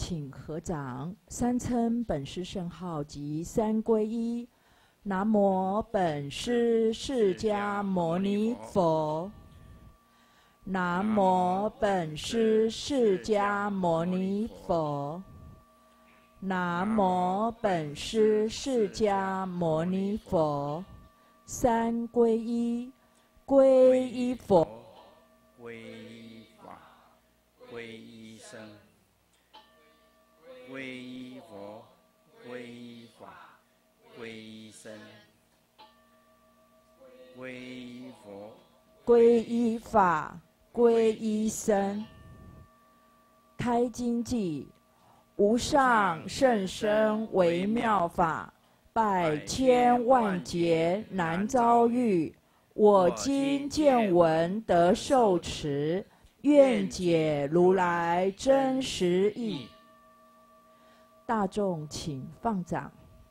请合掌，三称本师圣号及三皈依。南无本师释迦牟尼佛。南无本师释迦牟尼佛。南无本师释迦牟尼佛。三皈依，皈依佛， 皈依法，皈依僧，皈依佛，皈依法，皈依僧，皈依佛， 皈依法，皈依僧。开经偈：无上甚深微妙法，百千万劫难遭遇。我今见闻得受持，愿解如来真实义。大众请放掌。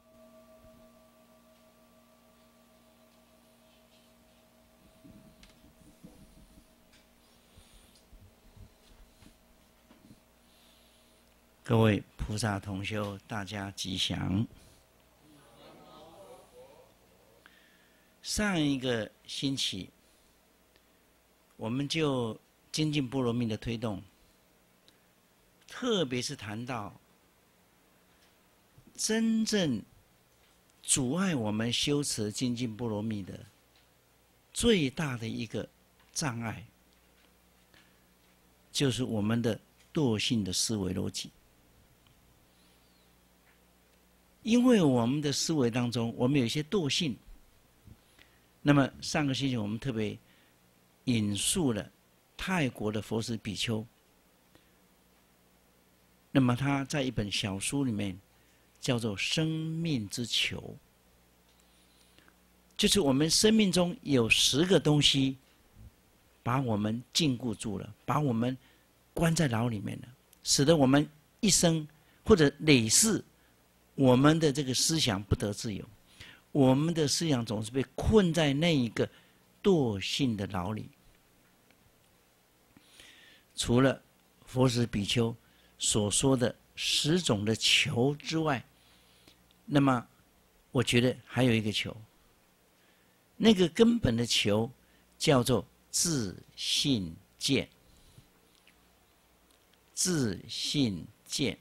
各位菩萨同修，大家吉祥。上一个星期，我们就精进波罗蜜的推动，特别是谈到真正阻碍我们修持精进波罗蜜的最大的一个障碍，就是我们的惰性的思维逻辑。因为我们的思维当中，我们有一些惰性。那么上个星期我们特别引述了泰国的佛师比丘，那么他在一本小书里面叫做《生命之球》，就是我们生命中有10个东西把我们禁锢住了，把我们关在牢里面了，使得我们一生或者累世我们的这个思想不得自由，我们的思想总是被困在那一个惰性的牢里。除了佛师比丘所说的10种的球之外，那么我觉得还有一个球，那个根本的球叫做自信见。自信见。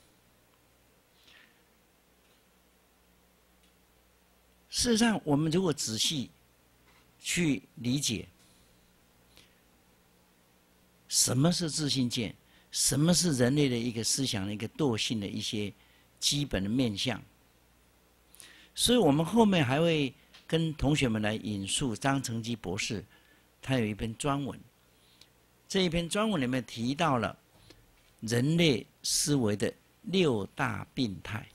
事实上，我们如果仔细去理解什么是自信见，什么是人类的一个思想的一个惰性的一些基本的面向，所以我们后面还会跟同学们来引述张成基博士，他有一篇专文，这一篇专文里面提到了人类思维的6大病态。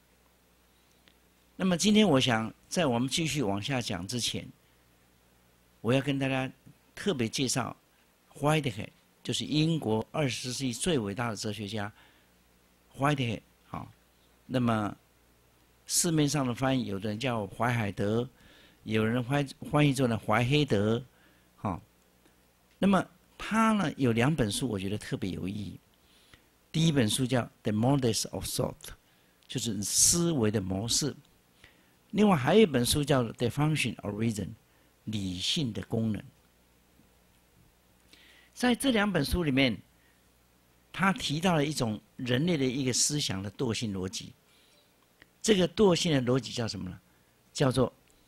那么今天我想在我们继续往下讲之前，我要跟大家特别介绍 Whitehead， 就是英国20世纪最伟大的哲学家 Whitehead。好，那么市面上的翻译，有的人叫怀海德，有人翻译作呢怀黑德。好，那么他呢有2本书，我觉得特别有意义。第一本书叫《The Models of Thought》，就是思维的模式。另外还有一本书叫做《The Function of Reason》，理性的功能。在这2本书里面，他提到了一种人类的一个思想的惰性逻辑。这个惰性的逻辑叫什么呢？叫做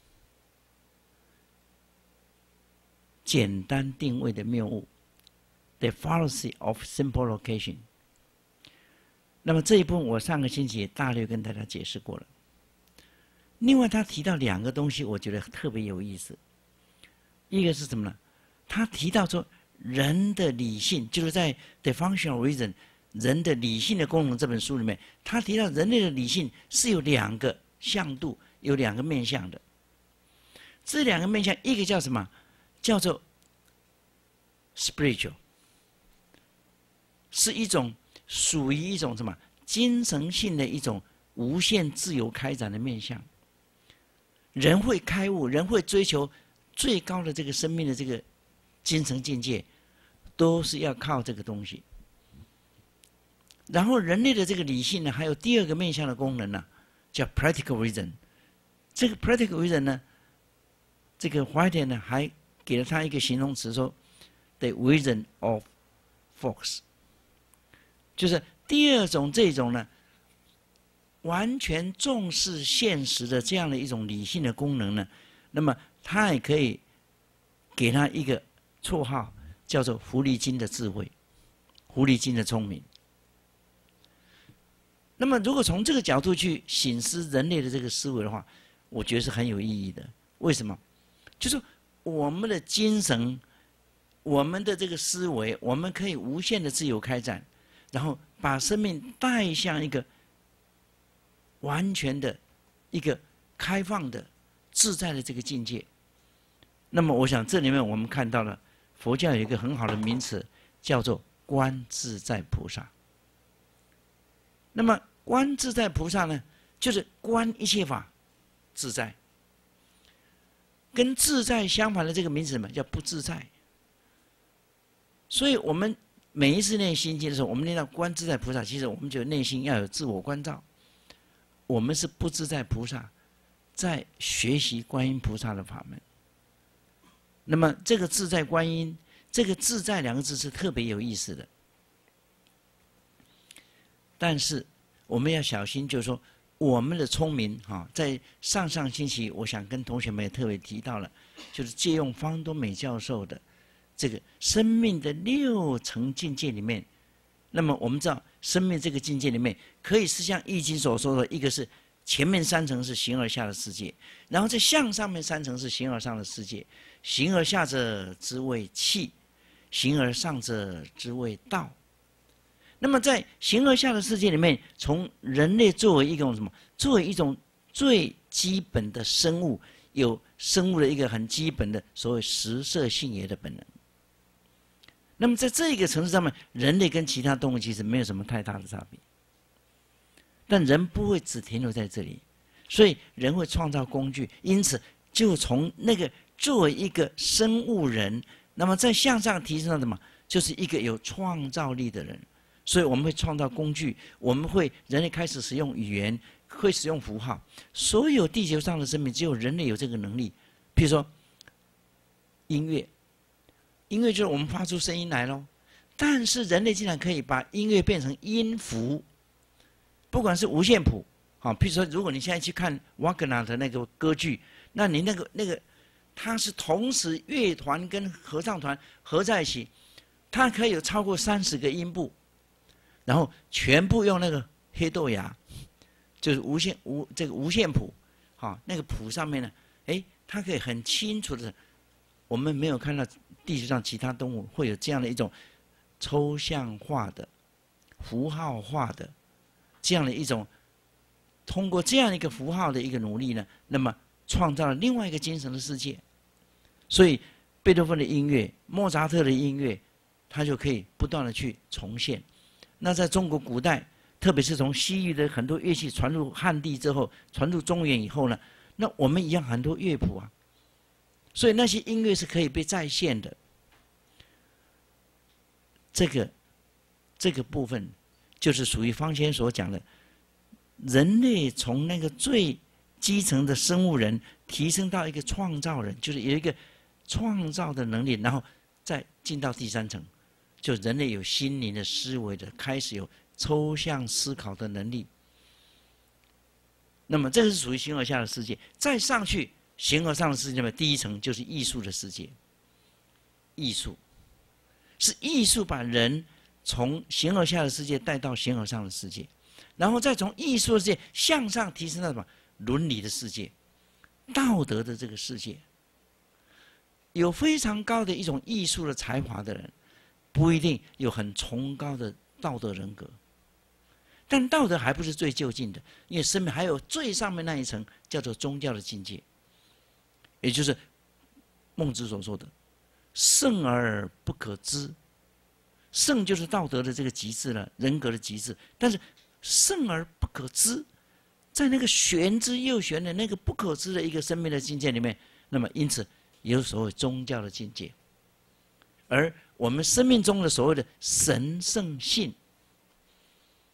简单定位的谬误 ，The Fallacy of Simple Location。那么这一部分我上个星期也大略跟大家解释过了。另外他提到2个东西，我觉得特别有意思。一个是什么呢？他提到说人的理性，就是在《The Function of Reason》人的理性的功能这本书里面，他提到人类的理性是有2个向度，有2个面向的。这2个面向，一个叫什么？叫做 spiritual， 是一种属于一种什么精神性的一种无限自由开展的面向。人会开悟，人会追求最高的这个生命的这个精神境界，都是要靠这个东西。 然后人类的这个理性呢，还有第二个面向的功能呢，叫 practical reason。这个 practical reason 呢，这个Whitehead呢还给了他一个形容词说 ，the reason of force， 就是第二种这种呢，完全重视现实的这样的一种理性的功能呢，那么他也可以给他一个绰号，叫做狐狸精的智慧，狐狸精的聪明。那么，如果从这个角度去省思人类的这个思维的话，我觉得是很有意义的。为什么？就是我们的精神，我们的这个思维，我们可以无限的自由开展，然后把生命带向一个完全的、一个开放的、自在的这个境界。那么，我想这里面我们看到了佛教有一个很好的名词，叫做观自在菩萨。那么观自在菩萨呢，就是观一切法自在。跟自在相反的这个名词什么叫不自在？所以我们每一次念心经的时候，我们念到观自在菩萨，其实我们觉得内心要有自我关照。我们是不自在菩萨，在学习观音菩萨的法门。那么这个自在观音，这个自在两个字是特别有意思的。但是我们要小心，就是说我们的聪明在上星期，我想跟同学们也特别提到了，就是借用方东美教授的这个生命的6层境界里面。那么我们知道，生命这个境界里面，可以是像《易经》所说的，一个是前面3层是形而下的世界，然后在向上面3层是形而上的世界。形而下者之谓气，形而上者之谓道。那么在形而下的世界里面，从人类作为一种什么？作为一种最基本的生物，有生物的一个很基本的所谓食色性也的本能。那么在这个层次上面，人类跟其他动物其实没有什么太大的差别。但人不会只停留在这里，所以人会创造工具，因此就从那个作为一个生物人，那么再向上提升到什么？就是一个有创造力的人。所以我们会创造工具，人类开始使用语言，会使用符号。所有地球上的生命，只有人类有这个能力。譬如说，音乐就是我们发出声音来咯。但是人类竟然可以把音乐变成音符，不管是五线谱，譬如说，如果你现在去看瓦格纳的那个歌剧，那你那个，它是同时乐团跟合唱团合在一起，它可以有超过30个音部。然后全部用那个黑豆芽，就是无线谱，那个谱上面呢，它可以很清楚的，我们没有看到地球上其他动物会有这样的一种抽象化的、符号化的这样的一种，通过这样一个符号的一个努力呢，那么创造了另外一个精神的世界。所以贝多芬的音乐、莫扎特的音乐，它就可以不断的去重现。那在中国古代，特别是从西域的很多乐器传入汉地之后，传入中原以后呢，那我们一样很多乐谱啊，所以那些音乐是可以被再现的。这个部分，就是属于方先所讲的，人类从那个最基层的生物人提升到一个创造人，就是有一个创造的能力，然后再进到第3层。就人类有心灵的思维的，开始有抽象思考的能力。那么这个是属于形而下的世界。再上去形而上的世界的第1层就是艺术的世界。艺术把人从形而下的世界带到形而上的世界，然后再从艺术的世界向上提升到什么？伦理的世界，道德的这个世界。有非常高的一种艺术的才华的人，不一定有很崇高的道德人格，但道德还不是最究竟的，因为生命还有最上面那一层叫做宗教的境界，也就是孟子所说的圣而不可知。圣就是道德的这个极致了，人格的极致，但是圣而不可知，在那个玄之又玄的那个不可知的一个生命的境界里面，那么因此有所谓宗教的境界。而我们生命中的所谓的神圣性，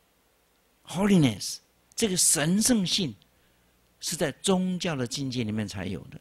holiness 这个神圣性是在宗教的境界里面才有的。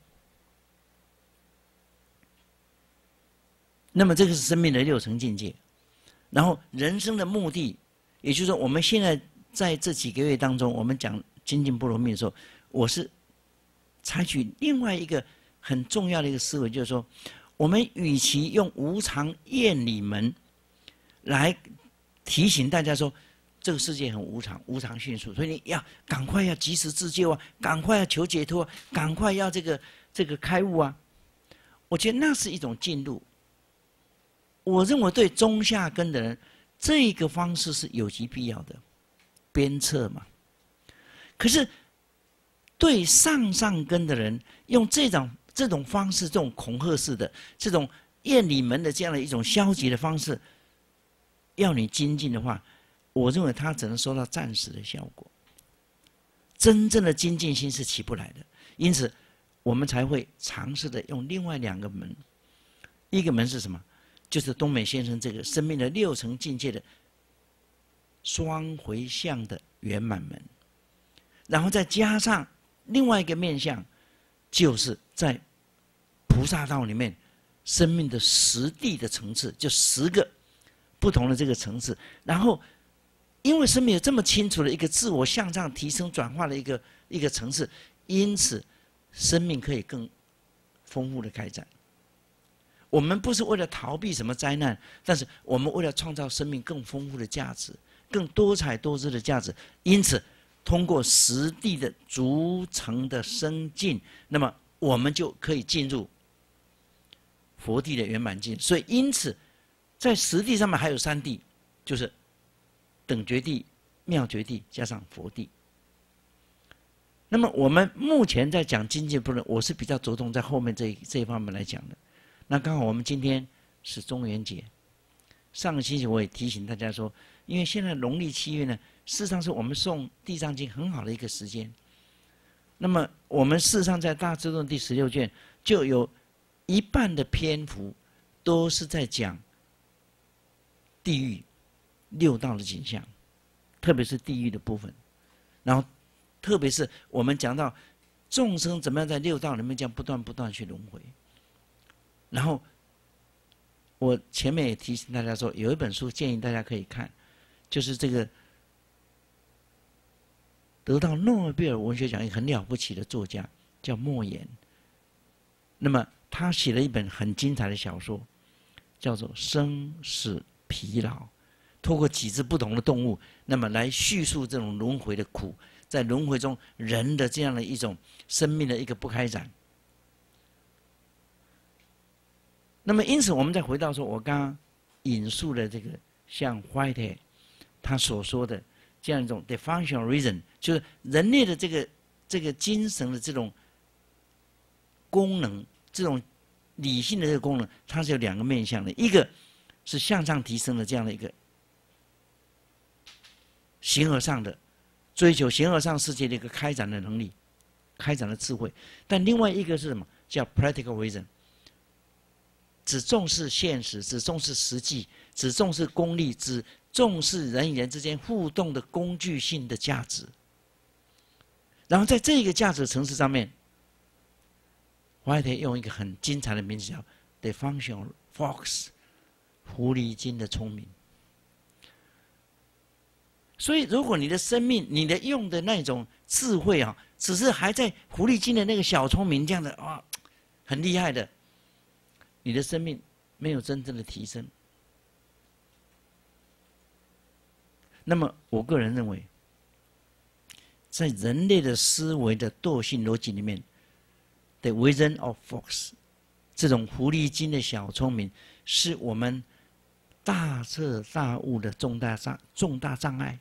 那么这个是生命的6层境界。然后人生的目的，也就是说我们现在在这几个月当中，我们讲精进波罗蜜的时候，我是采取另外一个很重要的一个思维，就是说我们与其用无常厌离门来提醒大家说这个世界很无常，无常迅速，所以你要赶快要及时自救啊，赶快要求解脱，赶快要这个开悟啊。我觉得那是一种进入。我认为对中下根的人，这个方式是有其必要的，鞭策嘛。可是对上根的人，用这种方式，这种恐吓式的、这种厌离门的这样的一种消极的方式，要你精进的话，我认为他只能收到暂时的效果，真正的精进心是起不来的。因此，我们才会尝试的用另外2个门。一个门是什么？就是东美先生这个生命的6层境界的双回向的圆满门，然后再加上另外一个面向，就是在菩萨道里面生命的10地的层次，就10个不同的这个层次。然后，因为生命有这么清楚的一个自我向上提升转化的一个层次，因此生命可以更丰富的开展。我们不是为了逃避什么灾难，但是我们为了创造生命更丰富的价值，更多彩多姿的价值。因此，通过10地的逐层的升进，那么我们就可以进入佛地的圆满境。所以，因此，在10地上面还有3地，就是等觉地、妙觉地加上佛地。那么，我们目前在讲精进部分，我是比较着重在后面这一方面来讲的。那刚好我们今天是中元节，上个星期我也提醒大家说，因为现在农历7月呢，事实上是我们诵《地藏经》很好的一个时间。那么我们事实上在大智论第16卷就有一半的篇幅都是在讲地狱6道的景象，特别是地狱的部分。然后特别是我们讲到众生怎么样在6道里面这样不断去轮回。然后，我前面也提醒大家说，有一本书建议大家可以看，就是这个得到诺贝尔文学奖一个很了不起的作家，叫莫言。那么他写了一本很精彩的小说，叫做《生死疲劳》，透过几只不同的动物，那么来叙述这种轮回的苦，在轮回中人的这样的一种生命的一个不开展。那么，因此我们再回到说，我刚刚引述的这个像 Whitehead 他所说的这样一种 dysfunctional reason， 就是人类的这个精神的这种功能，这种理性的这个功能，它是有2个面向的，一个是向上提升的这样的一个形而上的追求，形而上世界的一个开展的能力、开展的智慧，但另外一个是什么？叫 practical reason。只重视现实，只重视实际，只重视功利，只重视人与人之间互动的工具性的价值。然后在这个价值层次上面，我还得用一个很精彩的名字叫 "The Functional Fox" 狐狸精的聪明。所以，如果你的生命，你的用的那种智慧啊，只是还在狐狸精的那个小聪明这样的啊，很厉害的。你的生命没有真正的提升，那么我个人认为，在人类的思维的惰性逻辑里面 ，the wisdom of fox， 这种狐狸精的小聪明，是我们大彻大悟的重大障碍。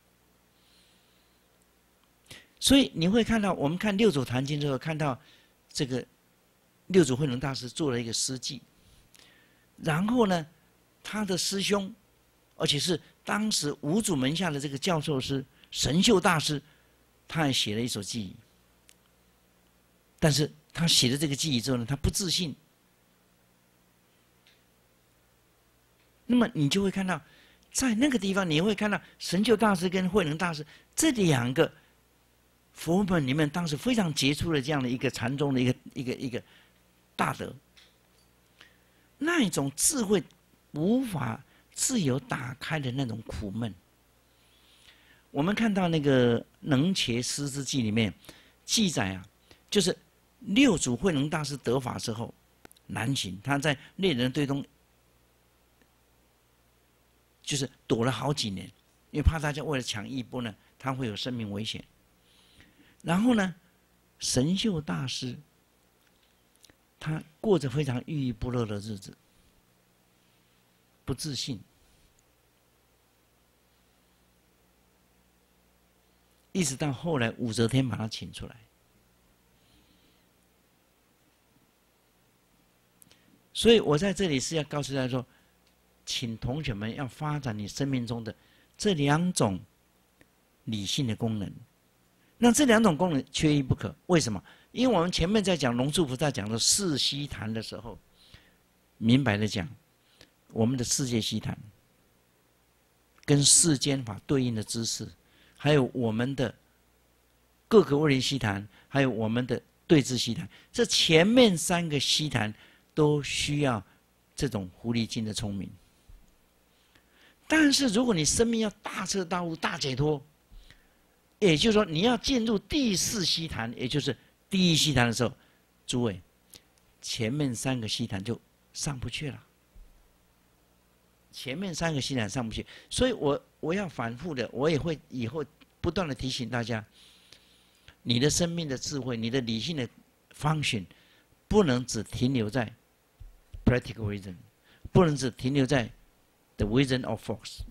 所以你会看到，我们看六祖坛经之后，看到这个六祖慧能大师做了一个诗记，然后呢，他的师兄，而且是当时五祖门下的这个教授师神秀大师，他也写了一首偈语。但是他写了这个偈语之后呢，他不自信。那么你就会看到， 在那个地方，你会看到神秀大师跟慧能大师这两个佛门里面当时非常杰出的这样的一个禅宗的一个大德，那一种智慧无法自由打开的那种苦闷。我们看到那个《能伽师之记》里面记载啊，就是六祖慧能大师得法之后南行，他在猎人堆中就是躲了好几年，因为怕大家为了抢衣钵呢，他会有生命危险。然后呢，神秀大师他过着非常郁郁不乐的日子，不自信，一直到后来武则天把他请出来。所以我在这里是要告诉大家说，请同学们要发展你生命中的这两种理性的功能。那这两种功能缺一不可，为什么？因为我们前面在讲龙树菩萨讲的四悉檀的时候，明白的讲，我们的世界悉檀跟世间法对应的知识，还有我们的各个位林悉檀，还有我们的对治悉檀，这前面三个悉檀都需要这种狐狸精的聪明。但是如果你生命要大彻大悟、大解脱，也就是说你要进入第四悉檀，也就是第一悉檀的时候，诸位，前面三个悉檀就上不去了。前面三个悉檀上不去，所以我要反复的，我也会以后不断的提醒大家，你的生命的智慧，你的理性的function，不能只停留在 practical wisdom， 不能只停留在 the wisdom of force。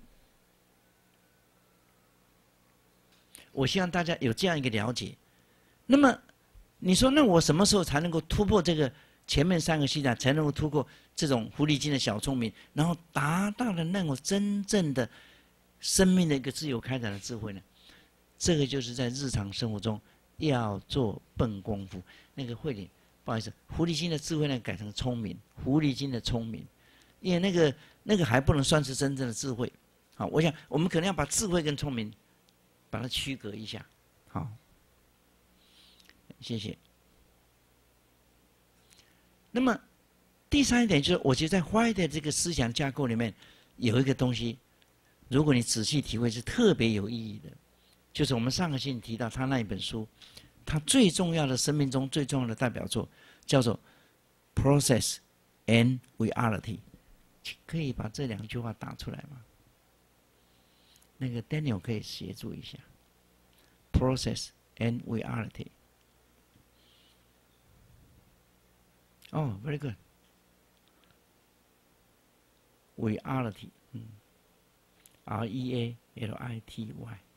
我希望大家有这样一个了解。那么你说，那我什么时候才能够突破这个前面三个悉檀，才能够突破这种狐狸精的小聪明，然后达到了那种真正的生命的一个自由开展的智慧呢？这个就是在日常生活中要做笨功夫。那个慧玲，不好意思，狐狸精的智慧呢改成聪明，狐狸精的聪明，因为那个还不能算是真正的智慧。好，我想我们可能要把智慧跟聪明把它区隔一下。好，谢谢。那么第三一点就是，我觉得在White的这个思想架构里面有一个东西，如果你仔细体会是特别有意义的，就是我们上个星期提到他那一本书，他最重要的生命中最重要的代表作叫做 Process and Reality。可以把这两句话打出来吗？那个 Daniel 可以协助一下。Process and Reality。哦、very good。Reality， REALITY。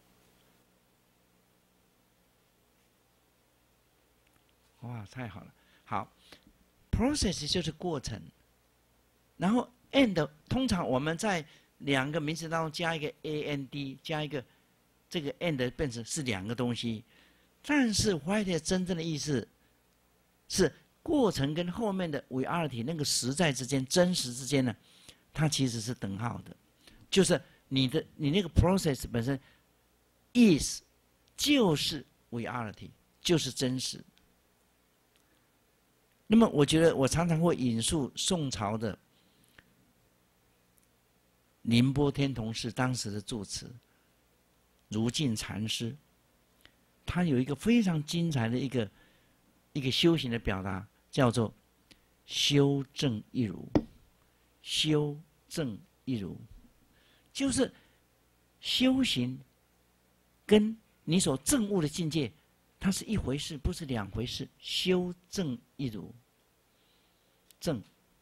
哇，太好了！好 ，process 就是过程，然后 and 通常我们在两个名词当中加一个 and， 加一个这个 and 变成是两个东西，但是 White 真正的意思是过程跟后面的 reality 那个实在之间、真实之间呢，它其实是等号的，就是你那个 process 本身 is 就是 reality， 就是真实。那么我觉得我常常会引述宋朝的宁波天童寺当时的住持如镜禅师，他有一个非常精彩的一个修行的表达，叫做修正一如。修正一如，就是修行跟你所证悟的境界，它是一回事，不是两回事。修正一如，正。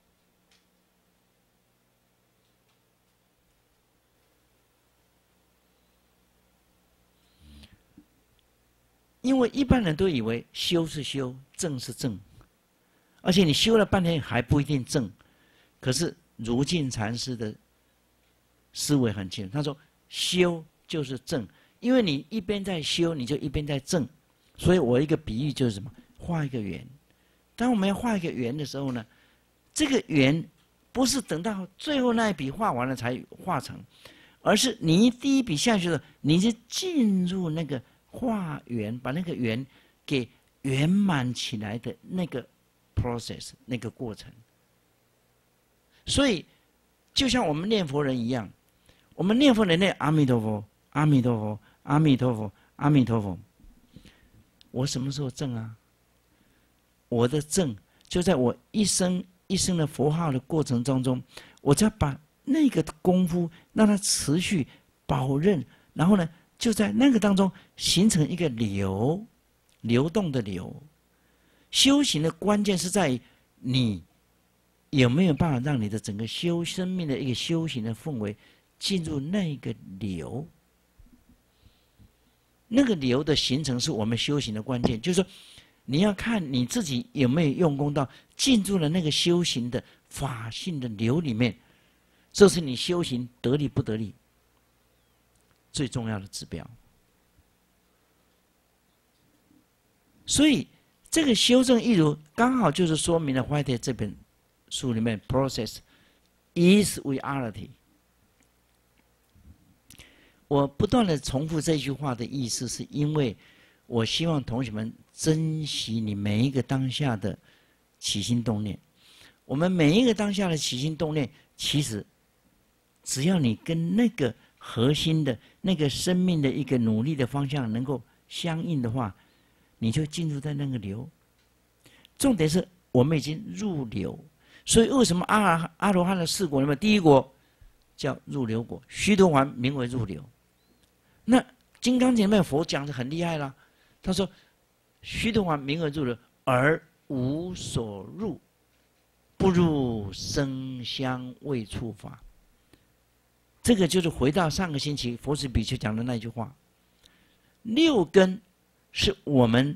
因为一般人都以为修是修，正是正，而且你修了半天还不一定正。可是如镜禅师的思维很清楚，他说修就是正，因为你一边在修，你就一边在正。所以我一个比喻就是什么？画一个圆。当我们要画一个圆的时候呢，这个圆不是等到最后那一笔画完了才画成， 而是你第一笔下去的时候，你就进入那个化圆，把那个圆给圆满起来的那个 process 那个过程。所以，就像我们念佛人一样，我们念佛人念阿弥陀佛，阿弥陀佛，阿弥陀佛，阿弥陀佛。我什么时候证啊？我的证就在我一生一生的佛号的过程当中，我只要把那个功夫让它持续保任，然后呢，就在那个当中形成一个流动的流。修行的关键是在于你有没有办法让你的整个生命的一个修行的氛围进入那个流。那个流的形成是我们修行的关键，就是说你要看你自己有没有用功到进入了那个修行的法性的流里面，这是你修行得力不得力最重要的指标。所以这个修正一如刚好就是说明了 Whitehead 这本书里面 process is reality。我不断的重复这句话的意思，是因为我希望同学们珍惜你每一个当下的起心动念。我们每一个当下的起心动念，其实只要你跟那个核心的那个生命的一个努力的方向能够相应的话，你就进入在那个流。重点是我们已经入流，所以为什么阿罗汉的4果里面第一果叫入流果，须陀洹名为入流。那《金刚经》里面佛讲的很厉害啦，他说须陀洹名为入流，而无所入，不入声香味触法。这个就是回到上个星期佛子比丘讲的那句话，6根是我们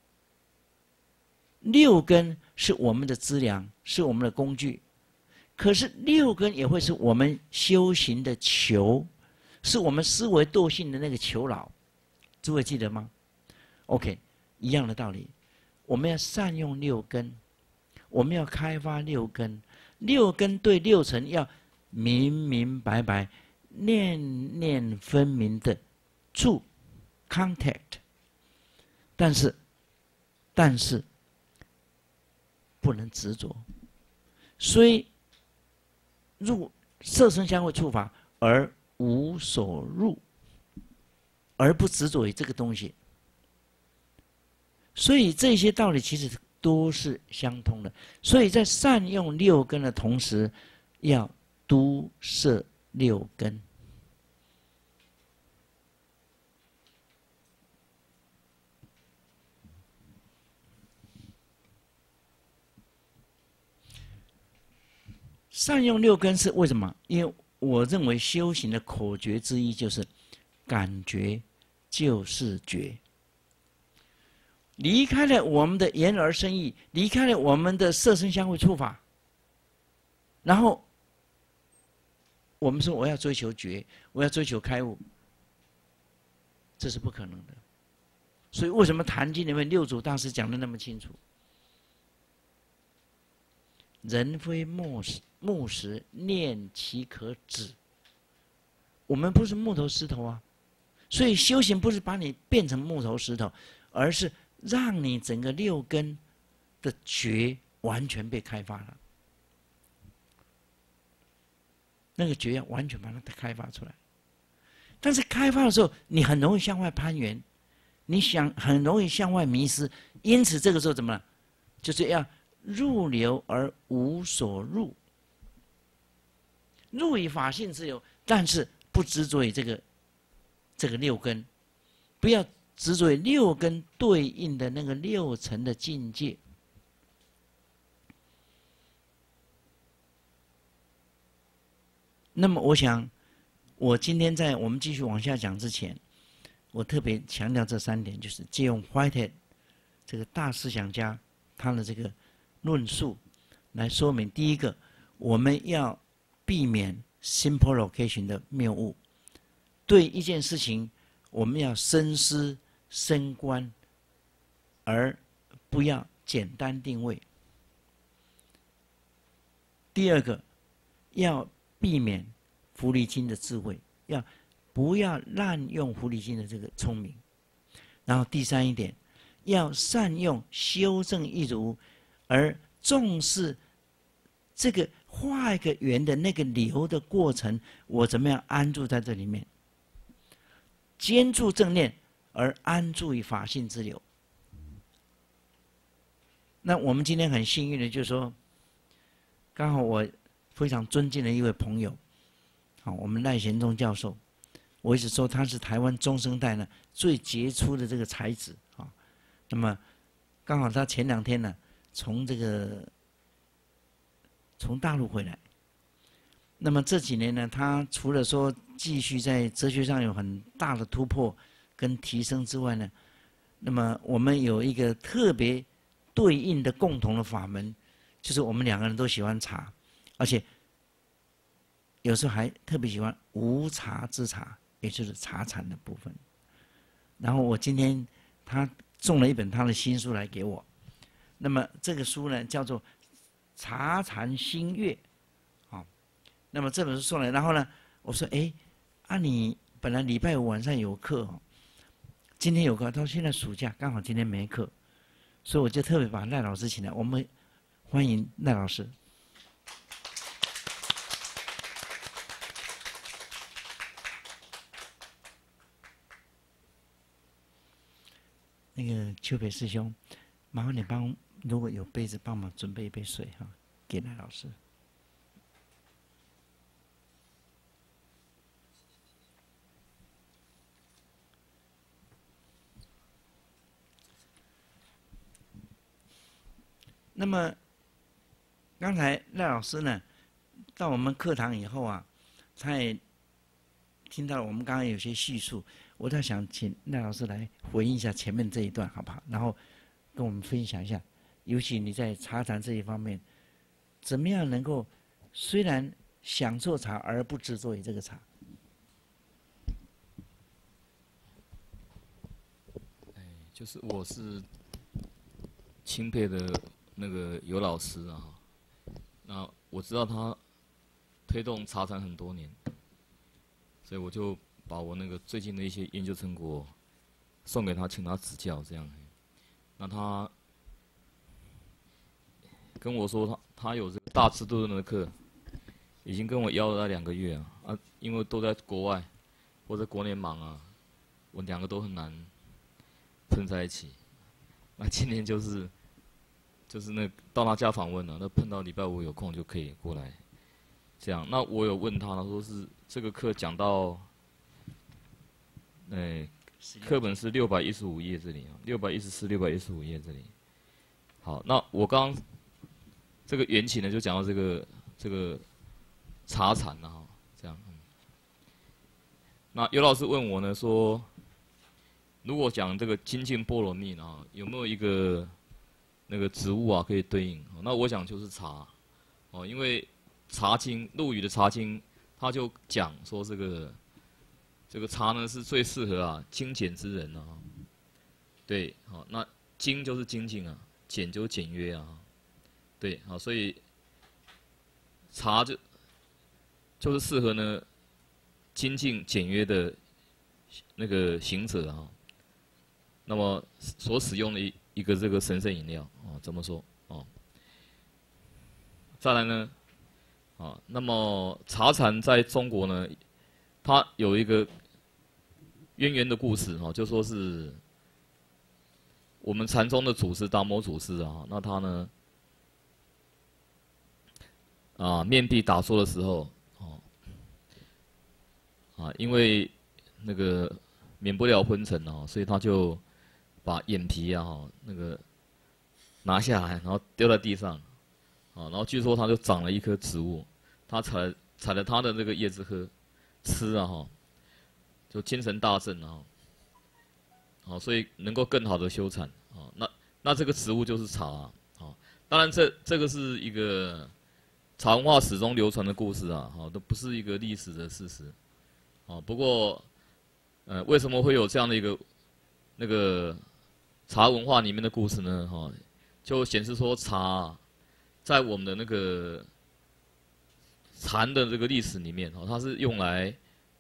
的资粮，是我们的工具。可是6根也会是我们修行的球，是我们思维惰性的那个囚牢。诸位记得吗 ？OK， 一样的道理，我们要善用6根，我们要开发6根。6根对6尘要明明白白、念念分明的触 contact， 但是不能执着，虽入色声香味触法而无所入，而不执着于这个东西。所以这些道理其实都是相通的。所以在善用6根的同时，要都摄6根。善用6根是为什么？因为我认为修行的口诀之一就是感觉就是觉。离开了我们的眼耳身意，离开了我们的色声香味触法，然后我们说我要追求觉，我要追求开悟，这是不可能的。所以为什么《坛经》里面六祖大师讲的那么清楚？人非木石，念其可止。我们不是木头石头啊，所以修行不是把你变成木头石头，而是让你整个6根的觉完全被开发了。那个觉要完全把它开发出来。但是开发的时候，你很容易向外攀援，你很容易向外迷失。因此这个时候怎么了？就是要入流而无所入，入以法性自由，但是不执着于这个6根，不要执着于6根对应的那个6层的境界。那么我想，我今天在我们继续往下讲之前，我特别强调这3点，就是借用 Whitehead 这个大思想家他的这个论述来说明。第一个，我们要避免 simple location 的谬误，对一件事情我们要深思深观，而不要简单定位。第二个，要避免《福离经》的智慧， 要不要滥用狐狸精的这个聪明。然后第三一点，要善用修正一如，而重视这个画一个圆的那个流的过程，我怎么样安住在这里面？坚住正念，而安住于法性之流。那我们今天很幸运的，就是说，刚好我非常尊敬的一位朋友，好，我们赖贤忠教授，我一直说他是台湾中生代呢最杰出的这个才子啊。那么刚好他前2天呢，从大陆回来。那么这几年呢，他除了说继续在哲学上有很大的突破跟提升之外呢，那么我们有一个特别对应的共同的法门，就是我们2个人都喜欢茶，而且有时候还特别喜欢无茶之茶，也就是茶禅的部分。然后我今天他送了一本他的新书来给我，那么这个书呢叫做《茶禅心悦》，啊，那么这本书送来，然后呢，我说，哎，你本来礼拜5晚上有课哦，今天有课，他说现在暑假刚好今天没课，所以我就特别把赖老师请来，我们欢迎赖老师。那个秋北师兄，麻烦你如果有杯子，帮忙准备一杯水哈，给赖老师。那么刚才赖老师呢，到我们课堂以后啊，他也听到我们刚刚有些叙述，我在想请赖老师来回应一下前面这一段，好不好？然后跟我们分享一下，尤其你在茶禅这一方面，怎么样能够虽然享受茶而不执着于这个茶？ 就是我是钦佩的那个尤老师啊，那我知道他推动茶禅很多年，所以我就把我那个最近的一些研究成果送给他，请他指教这样。那他跟我说他有这个大智度论的课，已经跟我邀了2个月啊，因为都在国外或者国内忙啊，我2个都很难碰在一起。那今年就是那到他家访问了，那碰到礼拜5有空就可以过来，这样。那我有问他，他说是这个课讲到，课本是615页这里，614、615页这里。好，那我刚这个缘起呢，就讲到这个茶禅啊，这样。那尤老师问我呢说，如果讲这个精进波罗蜜啊，有没有一个那个植物啊可以对应？那我想就是茶，哦，因为茶经陆羽的茶经，他就讲说这个茶呢是最适合精简之人啊。对，好，那精就是精进啊，简就是简约啊。对，好，所以茶就是适合呢精进简约的那个行者啊。那么所使用的一个这个神圣饮料怎么说再来呢那么茶禅在中国呢，它有一个渊源的故事就说是我们禅宗的祖师达摩祖师那他呢面壁打坐的时候因为那个免不了昏沉所以他就把眼皮那个拿下来，然后丢在地上，然后据说他就长了一棵植物，他采了他的那个叶子吃就精神大振所以能够更好的修禅那这个植物就是茶当然这个是一个茶文化史中流传的故事都不是一个历史的事实不过为什么会有这样的一个那个茶文化里面的故事呢？就显示说茶在我们的那个禅的这个历史里面它是用来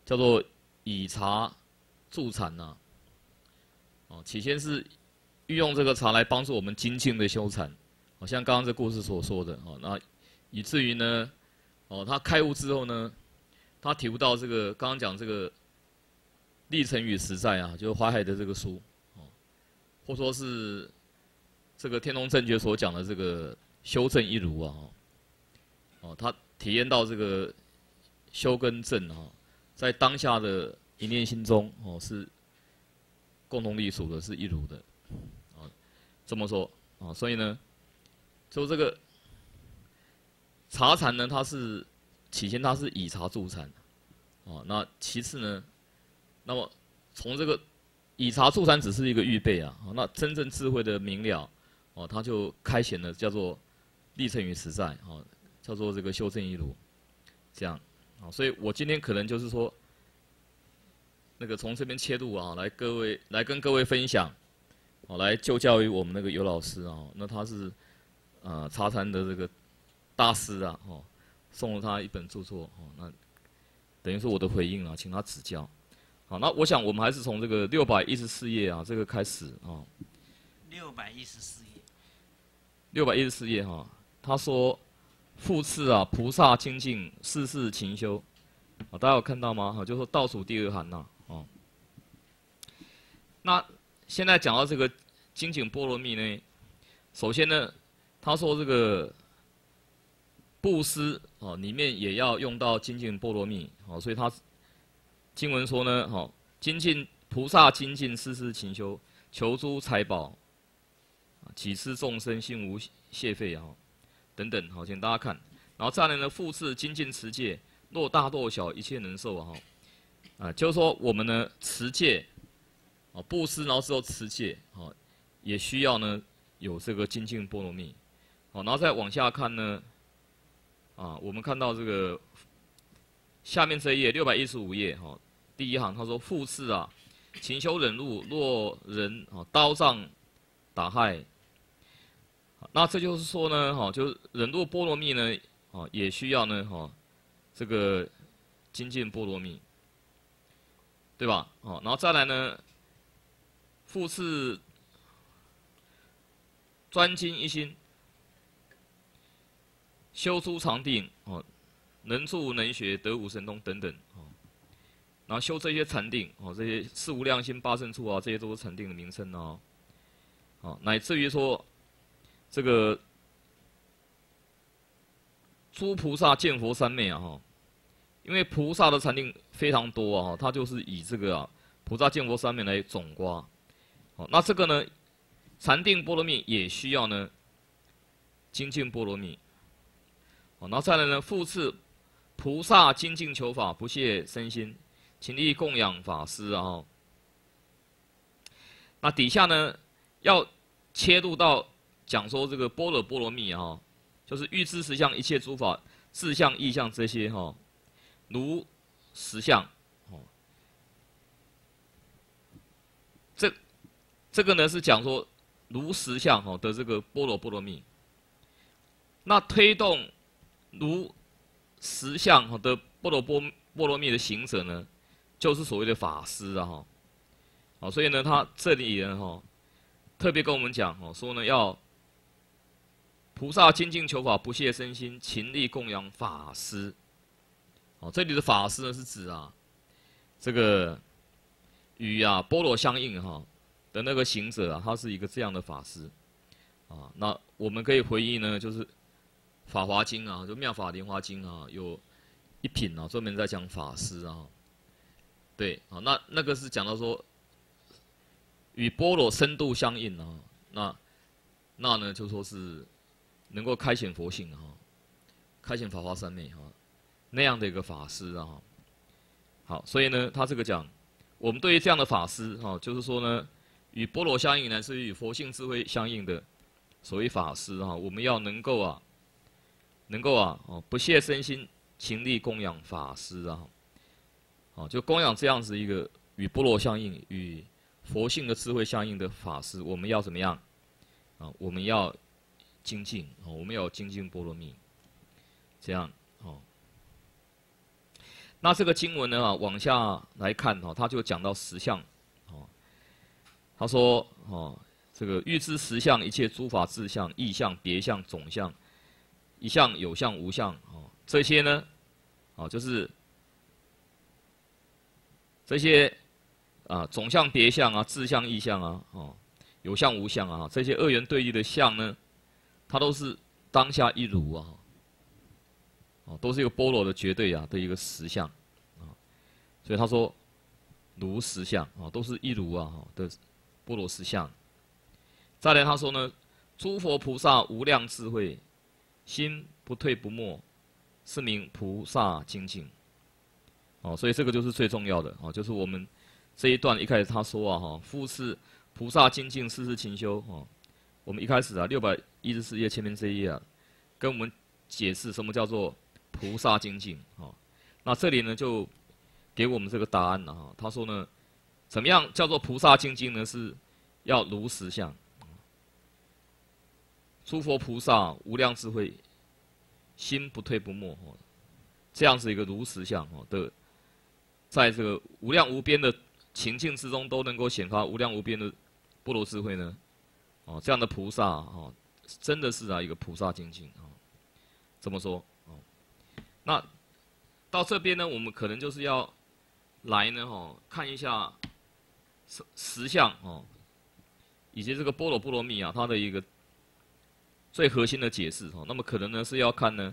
叫做以茶助禅呐。起先是运用这个茶来帮助我们精进的修禅，像刚刚这故事所说的，那以至于呢，他开悟之后呢，他体悟到这个刚刚讲这个历程与实在啊，就是淮海的这个书，或说是这个天龙正觉所讲的这个修正一如啊，他体验到这个修跟正啊，在当下的一念心中是共同隶属的，是一如的，这么说所以呢，就这个茶禅呢，它是起先它是以茶助禅，那其次呢，那么从这个以茶助禅只是一个预备啊，那真正智慧的明了，它就开显了叫做历程与实在，叫做这个修正一如，这样，所以我今天可能就是说，那个从这边切入啊，来跟各位分享，来就教于我们那个尤老师啊，那他是茶禅的这个大师啊，送了他一本著作，那等于是我的回应啊，请他指教。好，那我想我们还是从这个614页啊这个开始啊。 614页。 614页他说：“复次啊，菩萨精进，世世勤修。”大家有看到吗？就是说倒数第二行呐，那现在讲到这个精进波罗蜜呢，首先呢，他说这个布施里面也要用到精进波罗蜜，所以他经文说呢，精进菩萨精进世世勤修，求诸财宝，己施众生心无懈废等等，请大家看，然后再来呢，复次精进持戒，若大若小，一切能受就是说我们呢持戒，布施，然后之后持戒，也需要呢有这个精进波罗蜜，然后再往下看呢，我们看到这个下面这一页615页第一行他说复次啊，勤修忍辱，若人刀杖打害，那这就是说呢，就是忍辱波罗蜜呢，也需要呢，这个精进波罗蜜，对吧？然后再来呢，复次专精一心，修诸常定，能住能学，得无神通等等，然后修这些禅定，这些四无量心八圣处这些都是禅定的名称乃至于说这个诸菩萨见佛三昧因为菩萨的禅定非常多它就是以这个菩萨见佛三昧来总括，那这个呢，禅定波罗蜜也需要呢精进波罗蜜，然后再来呢，复次菩萨精进求法，不懈身心，勤力供养法师那底下呢要切入到讲说这个般若波罗蜜就是欲知实相一切诸法自相意相这些如实相这个呢是讲说如实相的这个般若波罗蜜，那推动如实相的般若波罗蜜的行者呢，就是所谓的法师所以呢他这里呢特别跟我们讲说呢要菩萨精进求法，不懈身心，勤力供养法师。这里的法师呢是指这个与般若相应的那个行者他是一个这样的法师那我们可以回忆呢，就是《法华经》就《妙法莲华经》有一品专门在讲法师对那个是讲到说与般若深度相应那呢就说是能够开显佛性开显法华三昧那样的一个法师好，所以呢他这个讲，我们对于这样的法师就是说呢，与般若相应乃至于与佛性智慧相应的所谓法师我们要能够不懈身心，勤力供养法师就供养这样子一个与般若相应、与佛性的智慧相应的法师，我们要怎么样我们要精进我们要精进波罗蜜，这样那这个经文呢往下来看他就讲到实相，他说这个欲知实相，一切诸法自相、异相、别相、总相，一相、有相、无相，这些呢，就是这些总相、别相啊、自相、异相啊，有相、无相啊，这些二元对立的相呢，它都是当下一如啊，都是一个般若的绝对的一个实相，所以他说如实相都是一如的般若实相。再来他说呢，诸佛菩萨无量智慧，心不退不没，是名菩萨精进。所以这个就是最重要的就是我们这一段一开始他说复次菩萨精进，世世勤修我们一开始614页前面这一页跟我们解释什么叫做菩萨精进那这里呢就给我们这个答案了他说呢，怎么样叫做菩萨精进呢？是要如实相。诸佛菩萨无量智慧，心不退不没这样子一个如实相的，在这个无量无边的情境之中，都能够显发无量无边的般若智慧呢这样的菩萨真的是一个菩萨精进这么说那到这边呢，我们可能就是要来呢看一下实相以及这个般若蜜它的一个最核心的解释那么可能呢是要看呢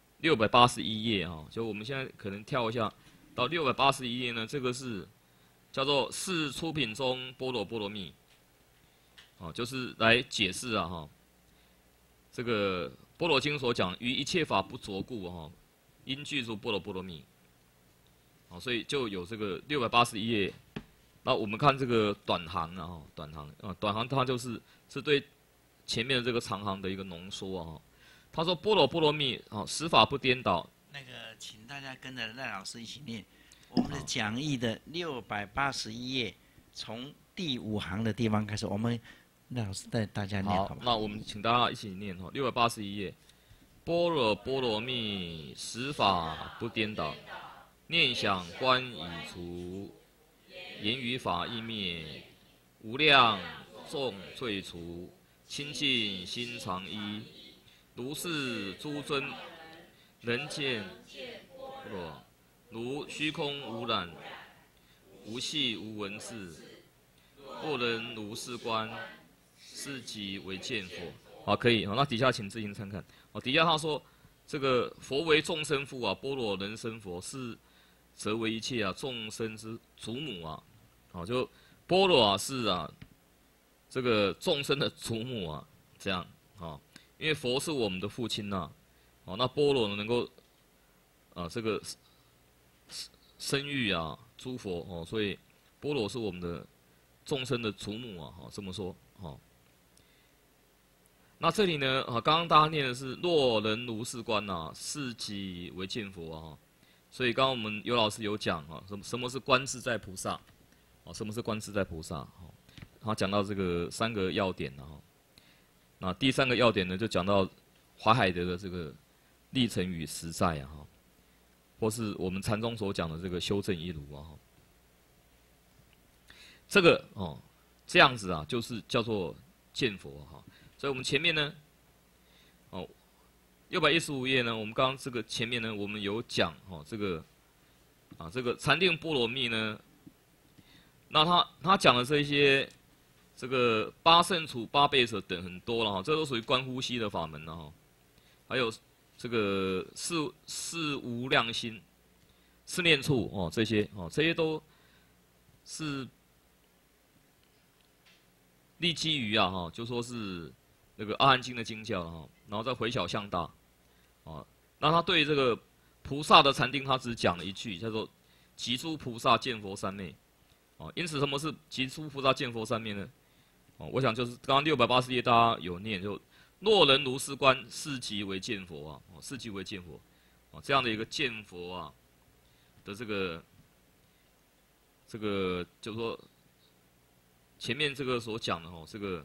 681页就我们现在可能跳一下到681页呢，这个是叫做四出品中般若蜜就是来解释这个般若经所讲于一切法不着故因具足般若蜜所以就有这个681页。那我们看这个短行短行它是对前面的这个长行的一个浓缩他说般若蜜十法不颠倒。 那个，请大家跟着赖老师一起念我们的讲义的681页，从第5行的地方开始，我们赖老师带大家念好吗？ 那我们请大家一起念681页，般若蜜，十法不颠倒，念想观已除，言语法亦灭，无量众罪除，清净心常一。如是诸尊能见般若，如虚空无染，无系无文字，若人如是观，是即为见佛。可以那底下请自行参看。底下他说这个佛为众生父般若人生佛，是则为一切众生之祖母就般若是这个众生的祖母这样因为佛是我们的父亲那般若能够这个生育诸佛所以般若是我们的众生的祖母这么说那这里呢刚刚大家念的是若人如是观是即为见佛所以刚刚我们尤老师有讲什么是观自在菩萨什么是观自在菩萨他讲到这个3个要点那第3个要点呢，就讲到华海德的这个历程与实在或是我们禅宗所讲的这个修正一如这个这样子就是叫做见佛所以我们前面呢615页呢，我们刚刚这个前面呢，我们有讲这个这个禅定般若蜜呢，那他讲的这些。这个八圣处、八倍舍等很多了这都属于观呼吸的法门还有这个四无量心、四念处这些这些都是立基于就说是那个阿含经的经教然后再回小向大那他对这个菩萨的禅定，他只讲了一句，叫做“即诸菩萨见佛三昧”因此，什么是即诸菩萨见佛三昧呢？我想就是刚刚680页大家有念，就若人如是观，是即为见佛是即为见佛这样的一个见佛的这个就是说前面这个所讲的这个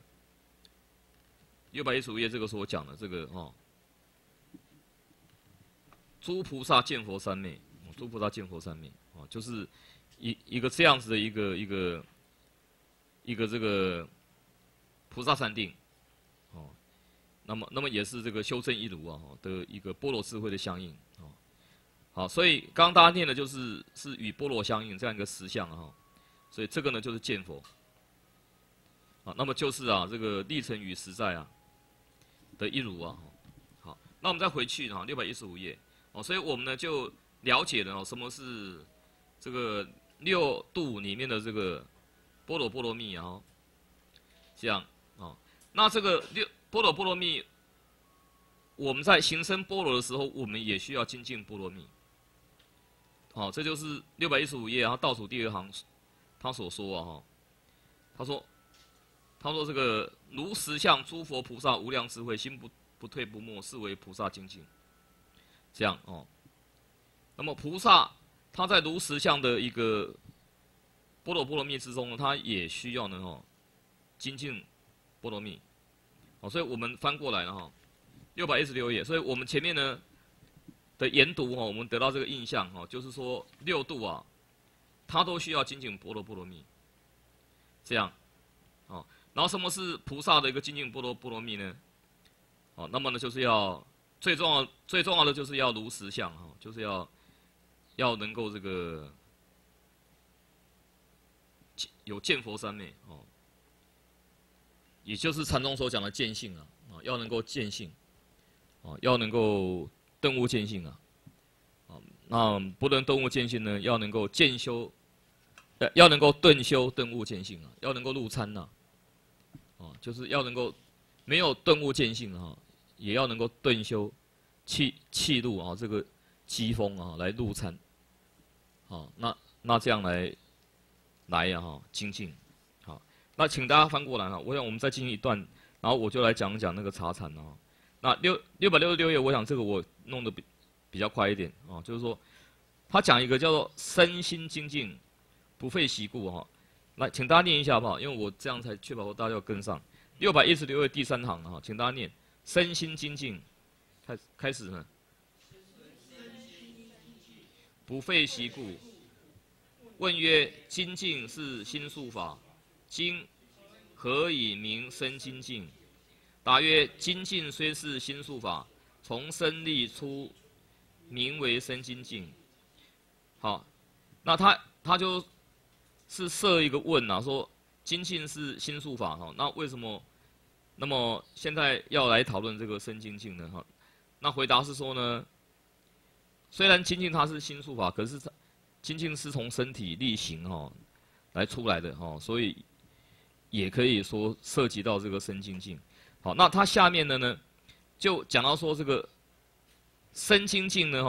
615页这个所讲的这个诸菩萨见佛三昧诸菩萨见佛三昧哦，就是一个这样子的一个这个菩萨三定哦，那么也是这个修正一如啊的一个般若智慧的相应哦。好，所以刚刚大家念的是与般若相应这样一个实相啊，所以这个呢就是见佛。啊，那么就是这个历程与实在的一如啊。好，那我们再回去615页哦，所以我们呢就了解了什么是这个六度里面的这个般若波罗蜜啊。这样啊，那这个般若波罗蜜，我们在行深般若的时候，我们也需要精进波罗蜜。好，这就是615页，然后倒数第2行，他所说啊他说这个如实相诸佛菩萨无量智慧，心不退不没，是为菩萨精进。这样哦。那么菩萨他在如实相的一个般若波罗蜜之中呢，他也需要呢精进波罗蜜。哦，所以我们翻过来了616页，所以我们前面呢的研读我们得到这个印象就是说六度它都需要精进般若波罗蜜。这样然后什么是菩萨的一个精进般若波罗蜜呢？那么呢就是要最重要的就是要如实相就是要能够这个有见佛三昧也就是禅宗所讲的见性要能够见性要能够顿悟见性那不能顿悟见性呢，要能够见修，要能够顿修顿悟见性要能够入参就是要能够没有顿悟见性也要能够顿修气入这个机锋来入参那这样来精进那请大家翻过来我想我们再进行一段，然后我就来讲讲那个茶禅那666页，我想这个我弄得比较快一点就是说他讲一个叫做身心精进，不费习故来，请大家念一下好不好？因为我这样才确保大家要跟上。616页第3行请大家念身心精进，开始呢。不费习故。问曰：精进是心术法，今何以名身精进？答曰：精进虽是心术法，从身力出，名为身精进。好，那他就是设一个问说精进是心术法那为什么那么现在要来讨论这个身精进呢那回答是说呢，虽然精进它是心术法，可是精进是从身体力行来出来的所以也可以说涉及到这个身精进。好，那它下面的呢就讲到说这个身精进呢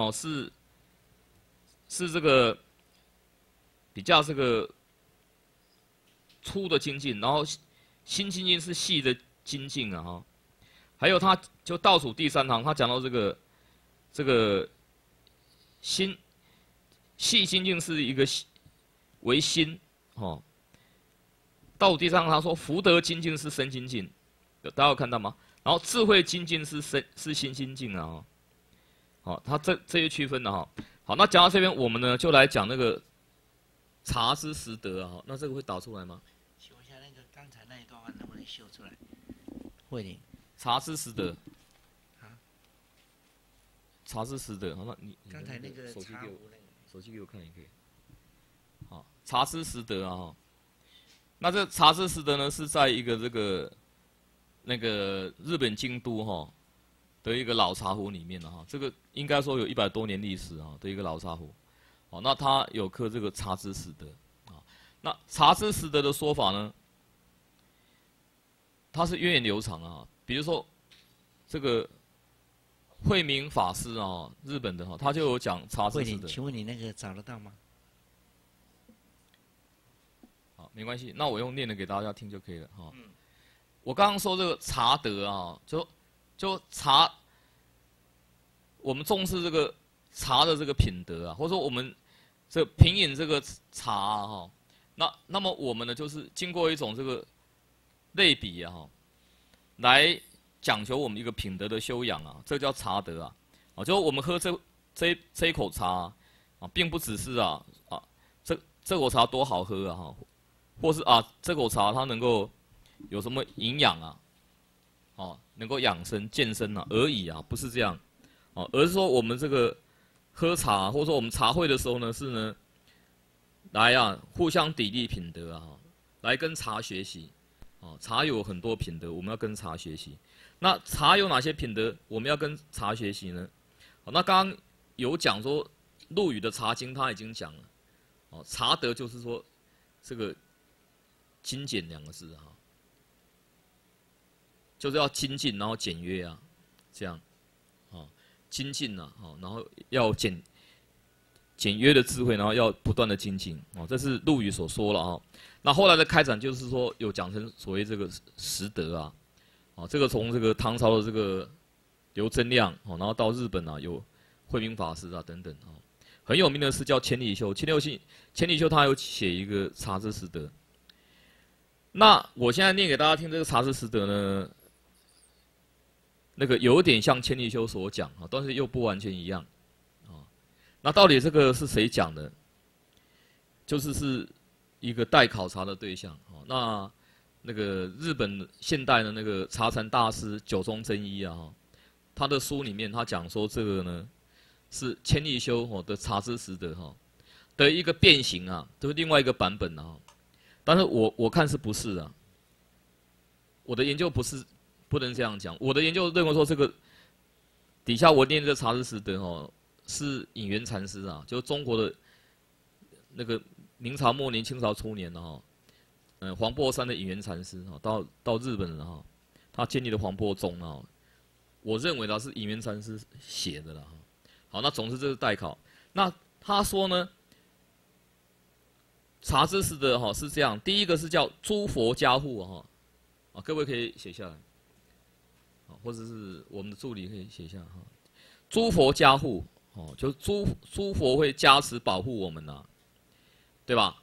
是这个比较这个粗的精进，然后心精进是细的精进还有他就倒数第3行，他讲到这个细精进是一个为心倒数第3行他说福德精进是身精进，大家有看到吗？然后智慧精进是心精进好，他这些区分的好，那讲到这边，我们呢就来讲那个茶之实德那这个会打出来吗？ 请问一下，那个刚才那一段话能不能秀出来？慧玲， 茶之实德。茶之实德，好，那你刚才那个手机给我，手机给我看也可以。好，茶之实德那这茶之实德呢是在一个那个日本京都的一个老茶壶里面这个应该说有100多年历史的一个老茶壶。那它有刻这个茶之实德那茶之实德的说法呢，它是源远流长比如说这个慧明法师日本的他就有讲茶之实德。 请问你那个找得到吗？ 好，没关系，那我用念的给大家听就可以了我刚刚说这个茶德就茶，我们重视这个茶的这个品德或者说我们这品饮这个茶那么我们呢就是经过一种这个类比来讲求我们一个品德的修养这叫茶德就是我们喝这一口茶并不只是这口茶多好喝啊，或是这口茶它能够有什么营养啊，能够养生健身而已不是这样，而是说我们这个喝茶或者说我们茶会的时候呢，是呢来互相砥砺品德来跟茶学习，茶有很多品德，我们要跟茶学习。那茶有哪些品德我们要跟茶学习呢？那刚刚有讲说陆羽的《茶经》他已经讲了，茶德就是说这个精简两个字就是要精进，然后简约这样，精进然后要简约的智慧，然后要不断的精进，这是陆羽所说了那后来的开展就是说有讲成所谓这个十德这个从这个唐朝的这个刘增亮然后到日本有慧明法师等等很有名的是叫千利休，千利休他有写一个茶之十德。那我现在念给大家听这个茶之十德呢，那个有点像千利休所讲但是又不完全一样那到底这个是谁讲的？是一个待考察的对象那个日本现代的那个茶禅大师九宗真一他的书里面他讲说这个呢是千利休的茶之十德的一个变形就是另外一个版本但是我看是不是我的研究不能这样讲，我的研究认为说这个底下我念这个茶之十德是隐元禅师就是中国的那个明朝末年清朝初年黄檗山的隐元禅师到日本人他建立了黄檗宗我认为是隐元禅师写的好，那总之这是代考。那他说呢，茶之十德是这样，第一个是叫诸佛加护各位可以写下来或者是我们的助理可以写下诸佛加护就诸佛会加持保护我们对吧？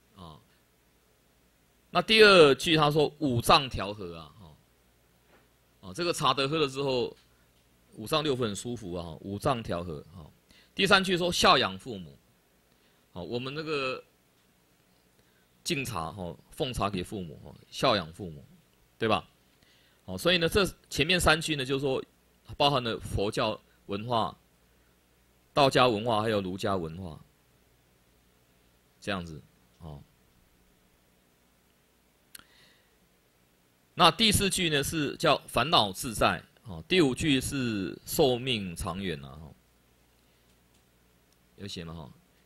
那第二句他说五脏调和这个茶德喝了之后，五脏六腑很舒服五脏调和第三句说孝养父母，我们那个敬茶奉茶给父母孝养父母，对吧？所以呢，这前面三句呢，就是说包含了佛教文化、道家文化还有儒家文化，这样子那第四句呢是叫烦恼自在第五句是寿命长远有写吗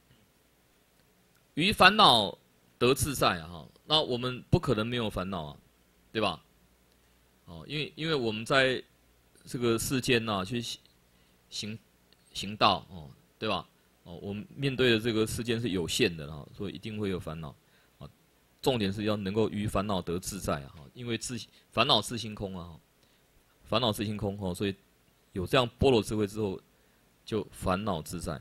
于烦恼得自在那我们不可能没有烦恼对吧？因为我们在这个世间去行道对吧？我们面对的这个世间是有限的所以一定会有烦恼重点是要能够于烦恼得自在因为烦恼自性空烦恼自性空所以有这样般若智慧之后，就烦恼自在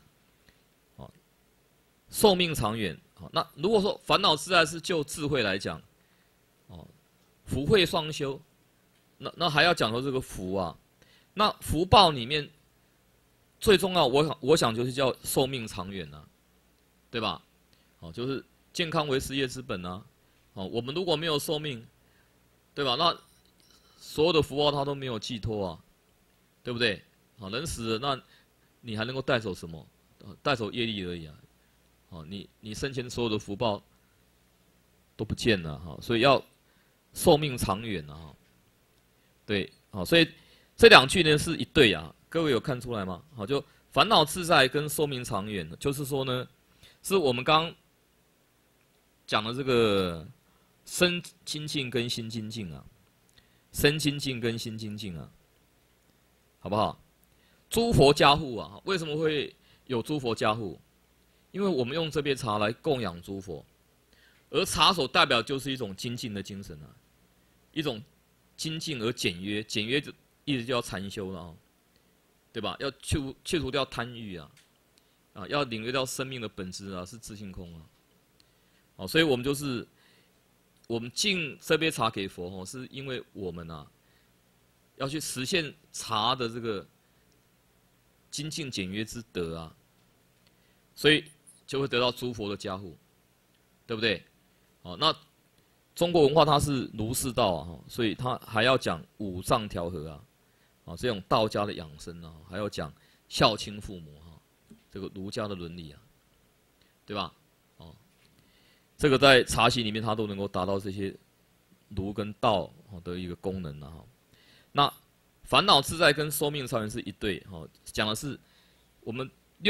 寿命长远那如果说烦恼自在是就智慧来讲福慧双修，那还要讲到这个福那福报里面最重要，我想就是叫寿命长远对吧？就是健康为事业之本我们如果没有寿命，对吧？那所有的福报它都没有寄托对不对？人死了，那你还能够带走什么？带走业力而已你生前所有的福报都不见了所以要寿命长远对所以这两句呢是一对各位有看出来吗？就烦恼自在跟寿命长远，就是说呢，是我们刚讲的这个身精进跟心精进身精进跟心精进好不好？诸佛加护为什么会有诸佛加护？因为我们用这杯茶来供养诸佛，而茶所代表就是一种精进的精神一种精进而简约，简约就意思就要禅修了对吧？要去除掉贪欲要领略到生命的本质是自性空所以我们我们敬这杯茶给佛是因为我们要去实现茶的这个精进简约之德所以就会得到诸佛的加护，对不对？好，那中国文化它是儒释道啊，所以它还要讲五脏调和啊，这种道家的养生啊，还要讲孝亲父母这个儒家的伦理啊，对吧？哦，这个在茶席里面它都能够达到这些儒跟道的一个功能啊。那烦恼自在跟寿命长远是一对讲的是我们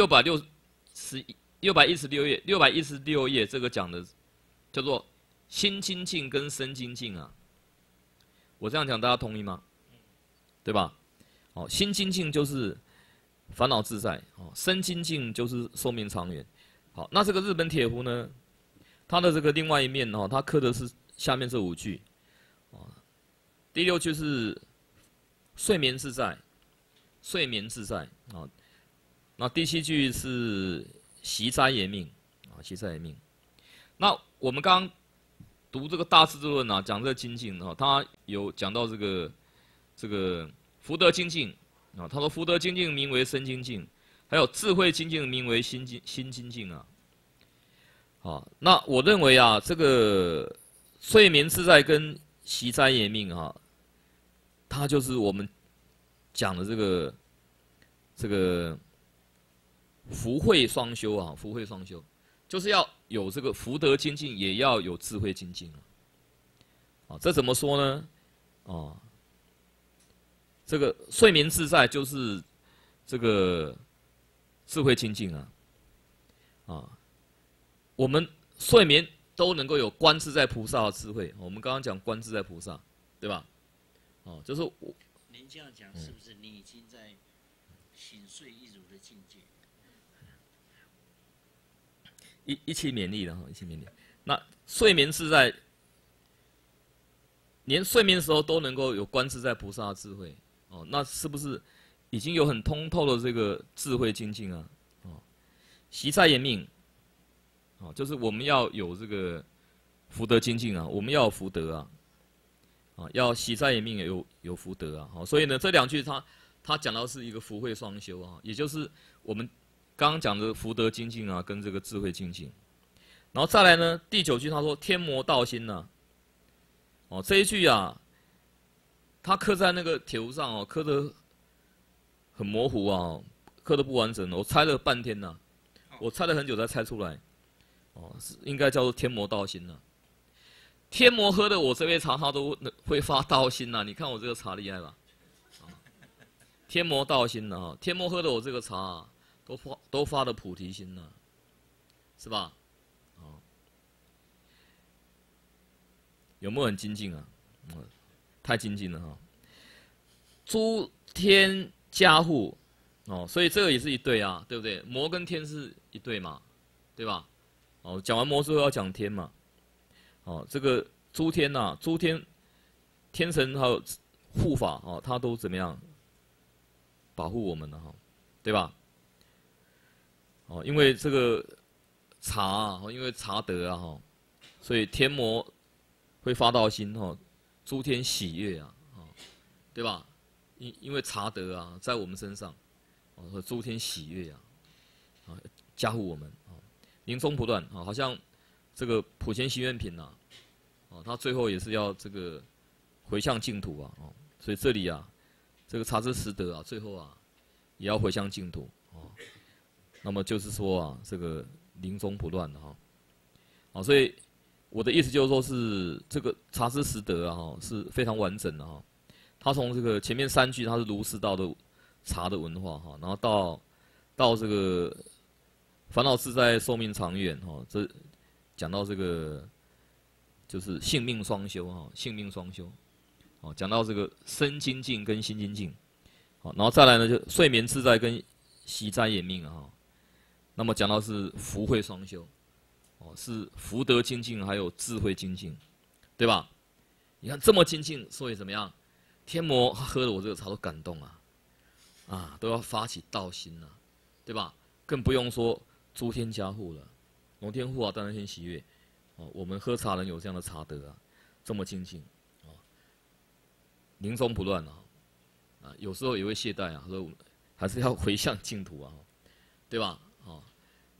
616页这个讲的叫做心清净跟身清净啊。我这样讲大家同意吗？对吧？心清净就是烦恼自在，身清净就是寿命长远。好，那这个日本铁壶呢，它的这个另外一面它刻的是下面这5句第6句是睡眠自在，睡眠自在啊。那第7句是息灾延命息灾延命。那我们刚刚读这个大智度论讲这个精进它有讲到这个福德精进他说福德精进名为身精进，还有智慧精进名为心精进那我认为这个睡眠自在跟息灾延命它就是我们讲的这个福慧双修福慧双修就是要有这个福德精进，也要有智慧精进这怎么说呢？这个睡眠自在就是这个智慧精进我们睡眠都能够有观自在菩萨的智慧。我们刚刚讲观自在菩萨，对吧？就是您这样讲，是不是你已经在醒睡一如的境界？ 一起勉励了一起勉励。那睡眠自在，连睡眠的时候都能够有观自在菩萨的智慧那是不是已经有很通透的这个智慧精进息灾延命就是我们要有这个福德精进我们要有福德要息灾延命有福德所以呢这2句他讲到是一个福慧双修也就是我们刚刚讲的福德精进跟这个智慧精进。然后再来呢第9句他说天魔道心这一句他刻在那个铁壶上刻得很模糊刻得不完整我猜了半天我猜了很久才猜出来应该叫做天魔道心天魔喝的我这杯茶他都会发道心你看我这个茶厉害吧天魔道心天魔喝的我这个茶都发了菩提心是吧有没有很精进太精进了诸天加护所以这个也是一对对不对？魔跟天是一对嘛，对吧？讲完魔之后要讲天嘛这个诸天诸天天神还有护法他都怎么样保护我们呢对吧？因为这个茶因为茶德所以天魔会发道心诸天喜悦对吧？因为茶德在我们身上和诸天喜悦加护我们临终不断好像这个普贤行愿品他最后也是要这个回向净土所以这里这个茶之实德最后也要回向净土那么就是说这个临终不乱所以我的意思就是说是这个茶之实德是非常完整的它从这个前面3句它是儒释道的茶的文化然后到这个烦恼自在寿命长远这讲到这个就是性命双修性命双修讲到这个身精进跟心精进然后再来呢就睡眠自在跟息灾延命那么讲到是福慧双修是福德精进还有智慧精进，对吧？你看这么精进，所以怎么样？天魔喝了我这个茶都感动都要发起道心对吧？更不用说诸天加护了，龙天护当然先喜悦我们喝茶人有这样的茶德这么精进临终不乱有时候也会懈怠说还是要回向净土对吧？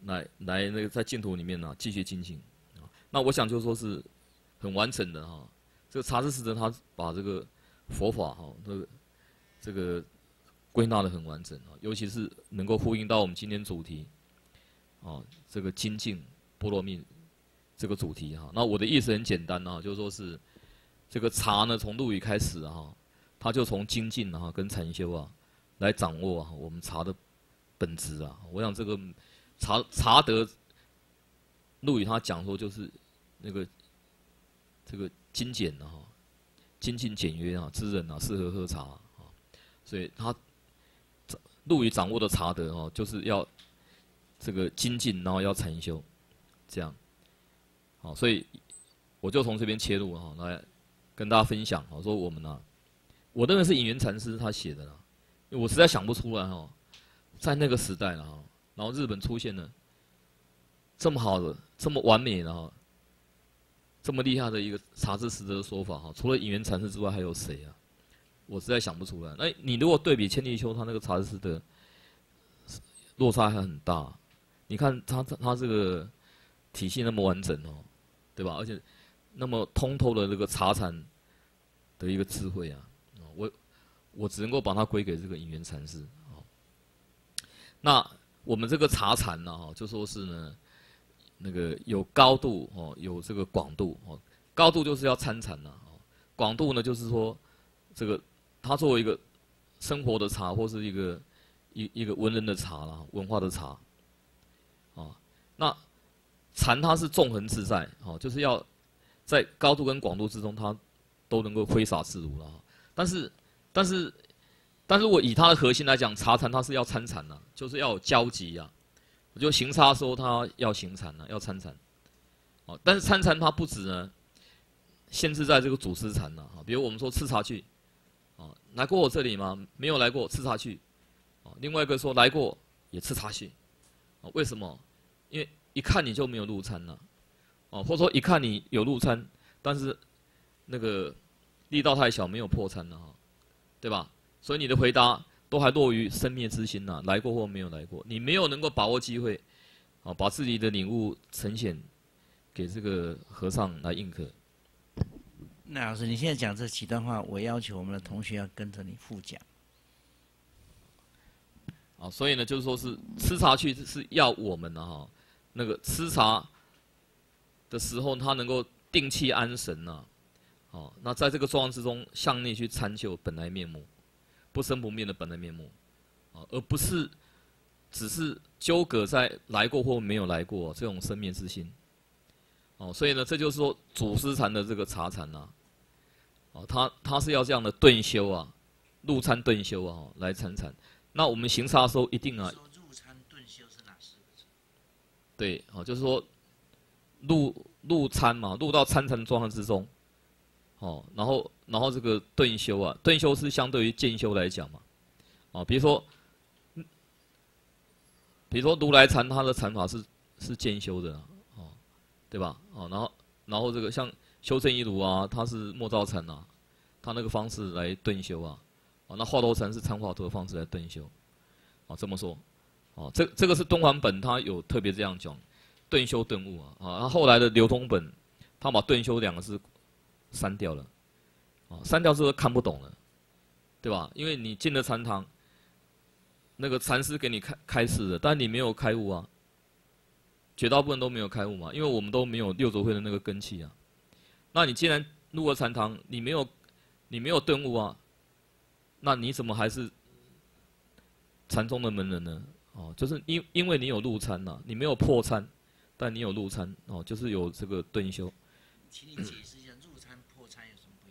来那个在净土里面呢继续精进啊。那我想就说是很完整的哈。这个茶智师德他把这个佛法哈这个归纳的很完整啊，尤其是能够呼应到我们今天主题啊，这个精进波罗蜜这个主题哈。那我的意思很简单啊，就是说是这个茶呢从陆羽开始啊，他就从精进啊跟禅修啊来掌握啊我们茶的本质啊。我想这个茶德陆羽他讲说就是那个这个精简啊，精进简约啊，知人啊适合喝茶啊，所以他陆羽掌握的茶德哦，就是要这个精进，然后要禅修，这样，好，所以我就从这边切入哈，来跟大家分享啊，说我们啊，我认为是隐元禅师他写的啦，因为我实在想不出来哈，在那个时代了哈，然后日本出现了这么好的、这么完美的哈。这么厉害的一个茶智师德的说法哈，除了隐元禅师之外，还有谁啊？我实在想不出来。那你如果对比千利休他那个茶智师德，落差还很大。你看他这个体系那么完整哦，对吧？而且那么通透的这个茶禅的一个智慧啊，我只能够把它归给这个隐元禅师啊。那我们这个茶禅呢，就说是呢。那个有高度哦，有这个广度哦。高度就是要参禅呐，哦，广度呢就是说，这个它作为一个生活的茶，或是一个文人的茶啦，文化的茶，啊，那禅它是纵横自在，哦，就是要在高度跟广度之中，它都能够挥洒自如了。但是我以它的核心来讲，茶禅它是要参禅呐，就是要有交集啊。我就行茶说他要行禅呢，要参禅，哦，但是参禅它不止呢，限制在这个主师禅呐，比如我们说吃茶去，啊，来过我这里吗？没有来过，吃茶去，啊，另外一个说来过也吃茶去，啊，为什么？因为一看你就没有入参了，哦，或者说一看你有入参，但是那个力道太小，没有破参了哈，对吧？所以你的回答。都还落于生灭之心呐，来过或没有来过，你没有能够把握机会，啊，把自己的领悟呈现给这个和尚来应课。 那老师，你现在讲这几段话，我要求我们的同学要跟着你复讲。 啊，所以呢，就是说是吃茶去是要我们的哈，那个吃茶的时候，他能够定气安神呐，哦，那在这个状况之中，向内去参究本来面目。不生不灭的本来面目，啊，而不是只是纠葛在来过或没有来过这种生灭之心，哦，所以呢，这就是说祖师禅的这个茶禅呐，哦，他是要这样的顿修啊，入参顿修啊，来参禅。那我们行茶的时候一定啊， 入参顿修是哪4个字？ 对，哦，就是说入参嘛，入到参禅状态之中。哦，然后这个顿修啊，顿修是相对于渐修来讲嘛，啊，比如说如来禅，它的禅法是渐修的，哦，对吧？哦，然后这个像修正一如啊，它是默照禅啊，它那个方式来顿修啊，啊，那华罗禅是参华图的方式来顿修，啊，这么说，哦，这个是敦煌本它有特别这样讲，顿修顿悟啊，啊，后来的流通本，它把顿修2个字删掉了，啊，删掉之后看不懂了，对吧？因为你进了禅堂，那个禅师给你开示了，但你没有开悟啊，绝大部分都没有开悟嘛，因为我们都没有六祖慧的那个根器啊。那你既然入了禅堂，你没有顿悟啊，那你怎么还是禅宗的门人呢？哦，就是因为你有入参呐，你没有破参，但你有入参哦，就是有这个顿修。 请你解释一下入参破参有什么不一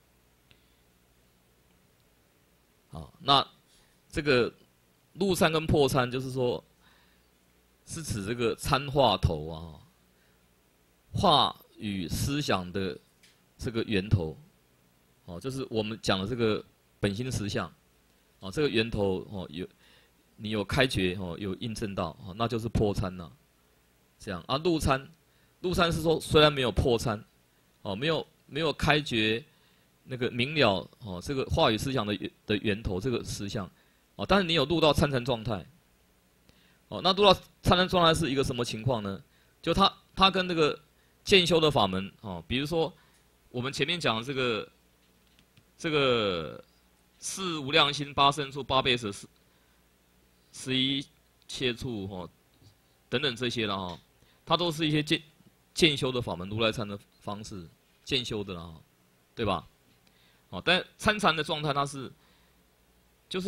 样？ 好，那这个入参跟破参，就是说，是指这个参话头啊，话语思想的这个源头，哦，就是我们讲的这个本心实相，哦，这个源头哦你有开觉哦，有印证到哦，那就是破参呐，这样啊，入参是说虽然没有破参。哦，没有开觉那个明了哦，这个话语思想的源头这个实相，哦，但是你有入到参禅状态， 哦，那入到参禅状态是一个什么情况呢？就它跟那个渐修的法门哦，比如说我们前面讲的这个四无量心、八胜处、八倍舍、11切处哦等等这些了哈，它都是一些渐修的法门，如来禅的方式渐修的啦，对吧？哦，但参禅的状态它是就是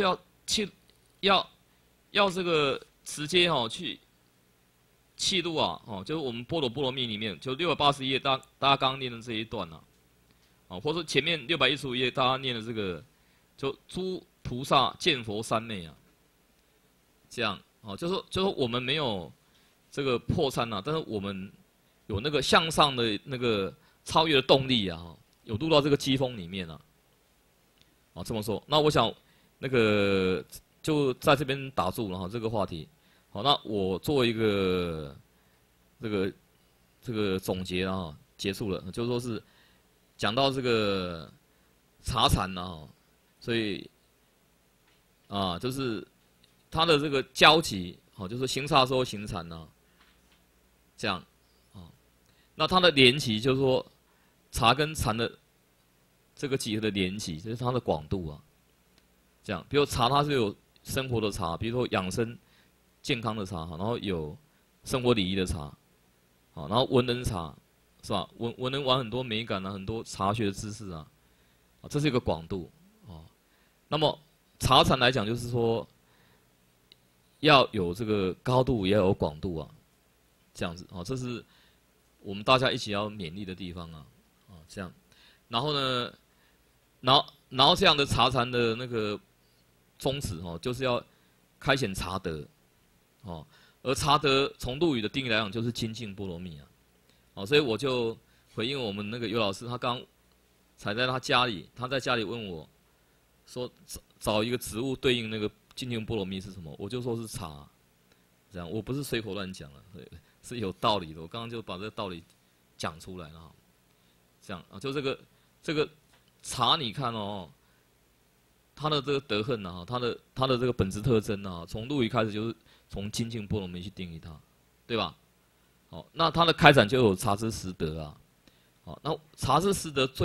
要这个直接哦去契入啊，哦，就是我们般若波罗蜜里面就680页大家刚刚念的这一段呐、啊，或者说前面615页大家念的这个，就诸菩萨见佛三昧啊，这样哦，就是说我们没有这个破参呐、啊，但是我们有那个向上的那个超越的动力啊，有入到这个机锋里面啊，啊这么说，那我想那个就在这边打住了哈，这个话题。好，那我做一个这个总结啊，结束了，就说是讲到这个茶禅啊，所以啊，就是它的这个交集，好，就是行茶的时候行禅呐，这样啊，那它的连集就是说茶跟禅的这个集合的连集，就是它的广度啊，这样，比如茶它是有生活的茶，比如说养生。健康的茶，然后有生活礼仪的茶，好，然后文人茶，是吧？文人玩很多美感啊，很多茶学的知识啊，啊，这是一个广度啊。那么茶禅来讲，就是说要有这个高度，也要有广度啊，这样子啊，这是我们大家一起要勉励的地方啊，啊，这样。然后呢，然后这样的茶禅的那个宗旨哦，就是要开显茶德。哦，而茶德从陆语的定义来讲，就是精进波罗蜜啊。哦，所以我就回应我们那个尤老师，他刚才在他家里，他在家里问我，说找一个植物对应那个精进波罗蜜是什么，我就说是茶。这样，我不是随口乱讲了，是有道理的。我刚刚就把这个道理讲出来了。这样啊，就这个茶，你看哦。它的这个德行啊，它的这个本质特征啊，从陆语开始就是从精进波罗蜜去定义它，对吧？好，那它的开展就有茶之十德啊，好，那茶之十德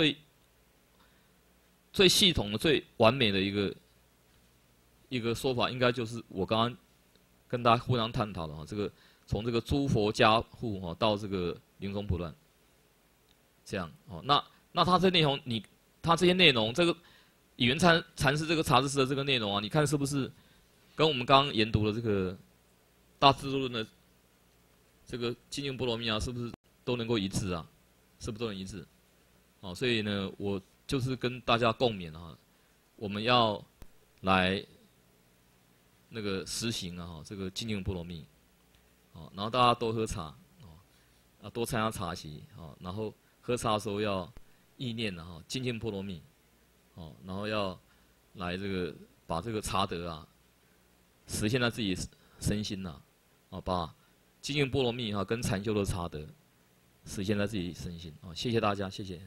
最系统的、最完美的一个说法，应该就是我刚刚跟大家互相探讨的啊，这个从这个诸佛家护啊到这个临终不乱，这样哦，那它这内容它这些内容这个。语言禅师这个茶之师的这个内容啊，你看是不是跟我们刚刚研读的这个大智度论的这个精进波罗蜜啊，是不是都能够一致啊？是不是都能一致？哦，所以呢，我就是跟大家共勉啊，我们要来那个实行啊，这个精进波罗蜜，哦，然后大家多喝茶，哦，啊多参加茶席，哦，然后喝茶的时候要意念啊，精进波罗蜜。哦，然后要来这个把这个茶德啊实现在自己身心呐，啊，把精进波罗蜜啊跟禅修的茶德实现在自己身心啊，谢谢大家，谢谢。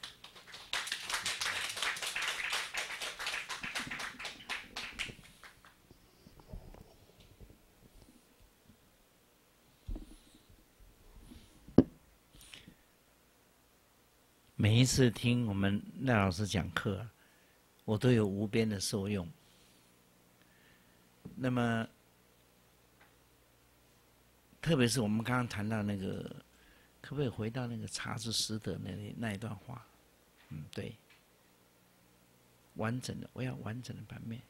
每一次听我们赖老师讲课，我都有无边的受用。那么，特别是我们刚刚谈到那个，可不可以回到那个茶之师的那一段话？嗯，对，完整的，我要完整的版面。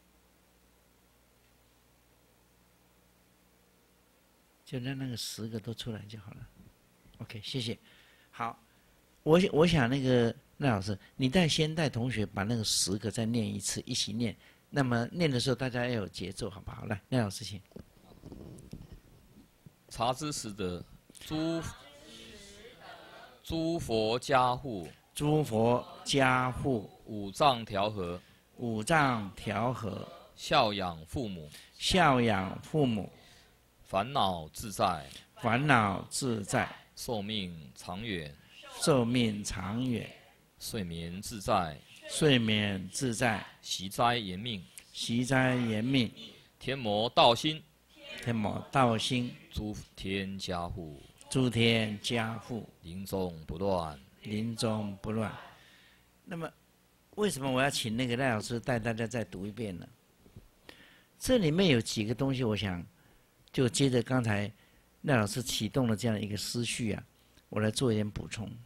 就让那个10个都出来就好了。OK， 谢谢。好。我想那个赖老师，你先带同学把那个10个再念一次，一起念。那么念的时候大家要有节奏，好不好？来，赖老师请。 茶之十德，诸佛加护， 诸佛加护， 五脏调和， 五脏调和， 孝养父母， 孝养父母， 烦恼自在， 烦恼自在， 寿命长远。 寿命长远， 睡眠自在， 睡眠自在， 息灾延命， 息灾延命， 天魔道心， 天魔道心， 诸天家护， 诸天家护， 临终不乱， 临终不乱。那么，为什么我要请那个赖老师带大家再读一遍呢？这里面有几个东西，我想就接着刚才赖老师启动了这样一个思绪啊，我来做一点补充。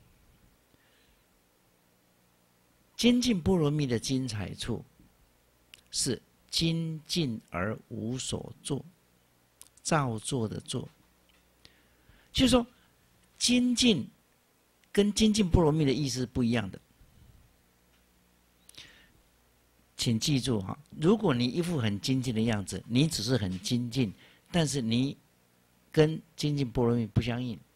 精进波罗蜜的精彩处是精进而无所作，造作的作，就是说精进跟精进波罗蜜的意思是不一样的。请记住哈，如果你一副很精进的样子，你只是很精进，但是你跟精进波罗蜜不相应。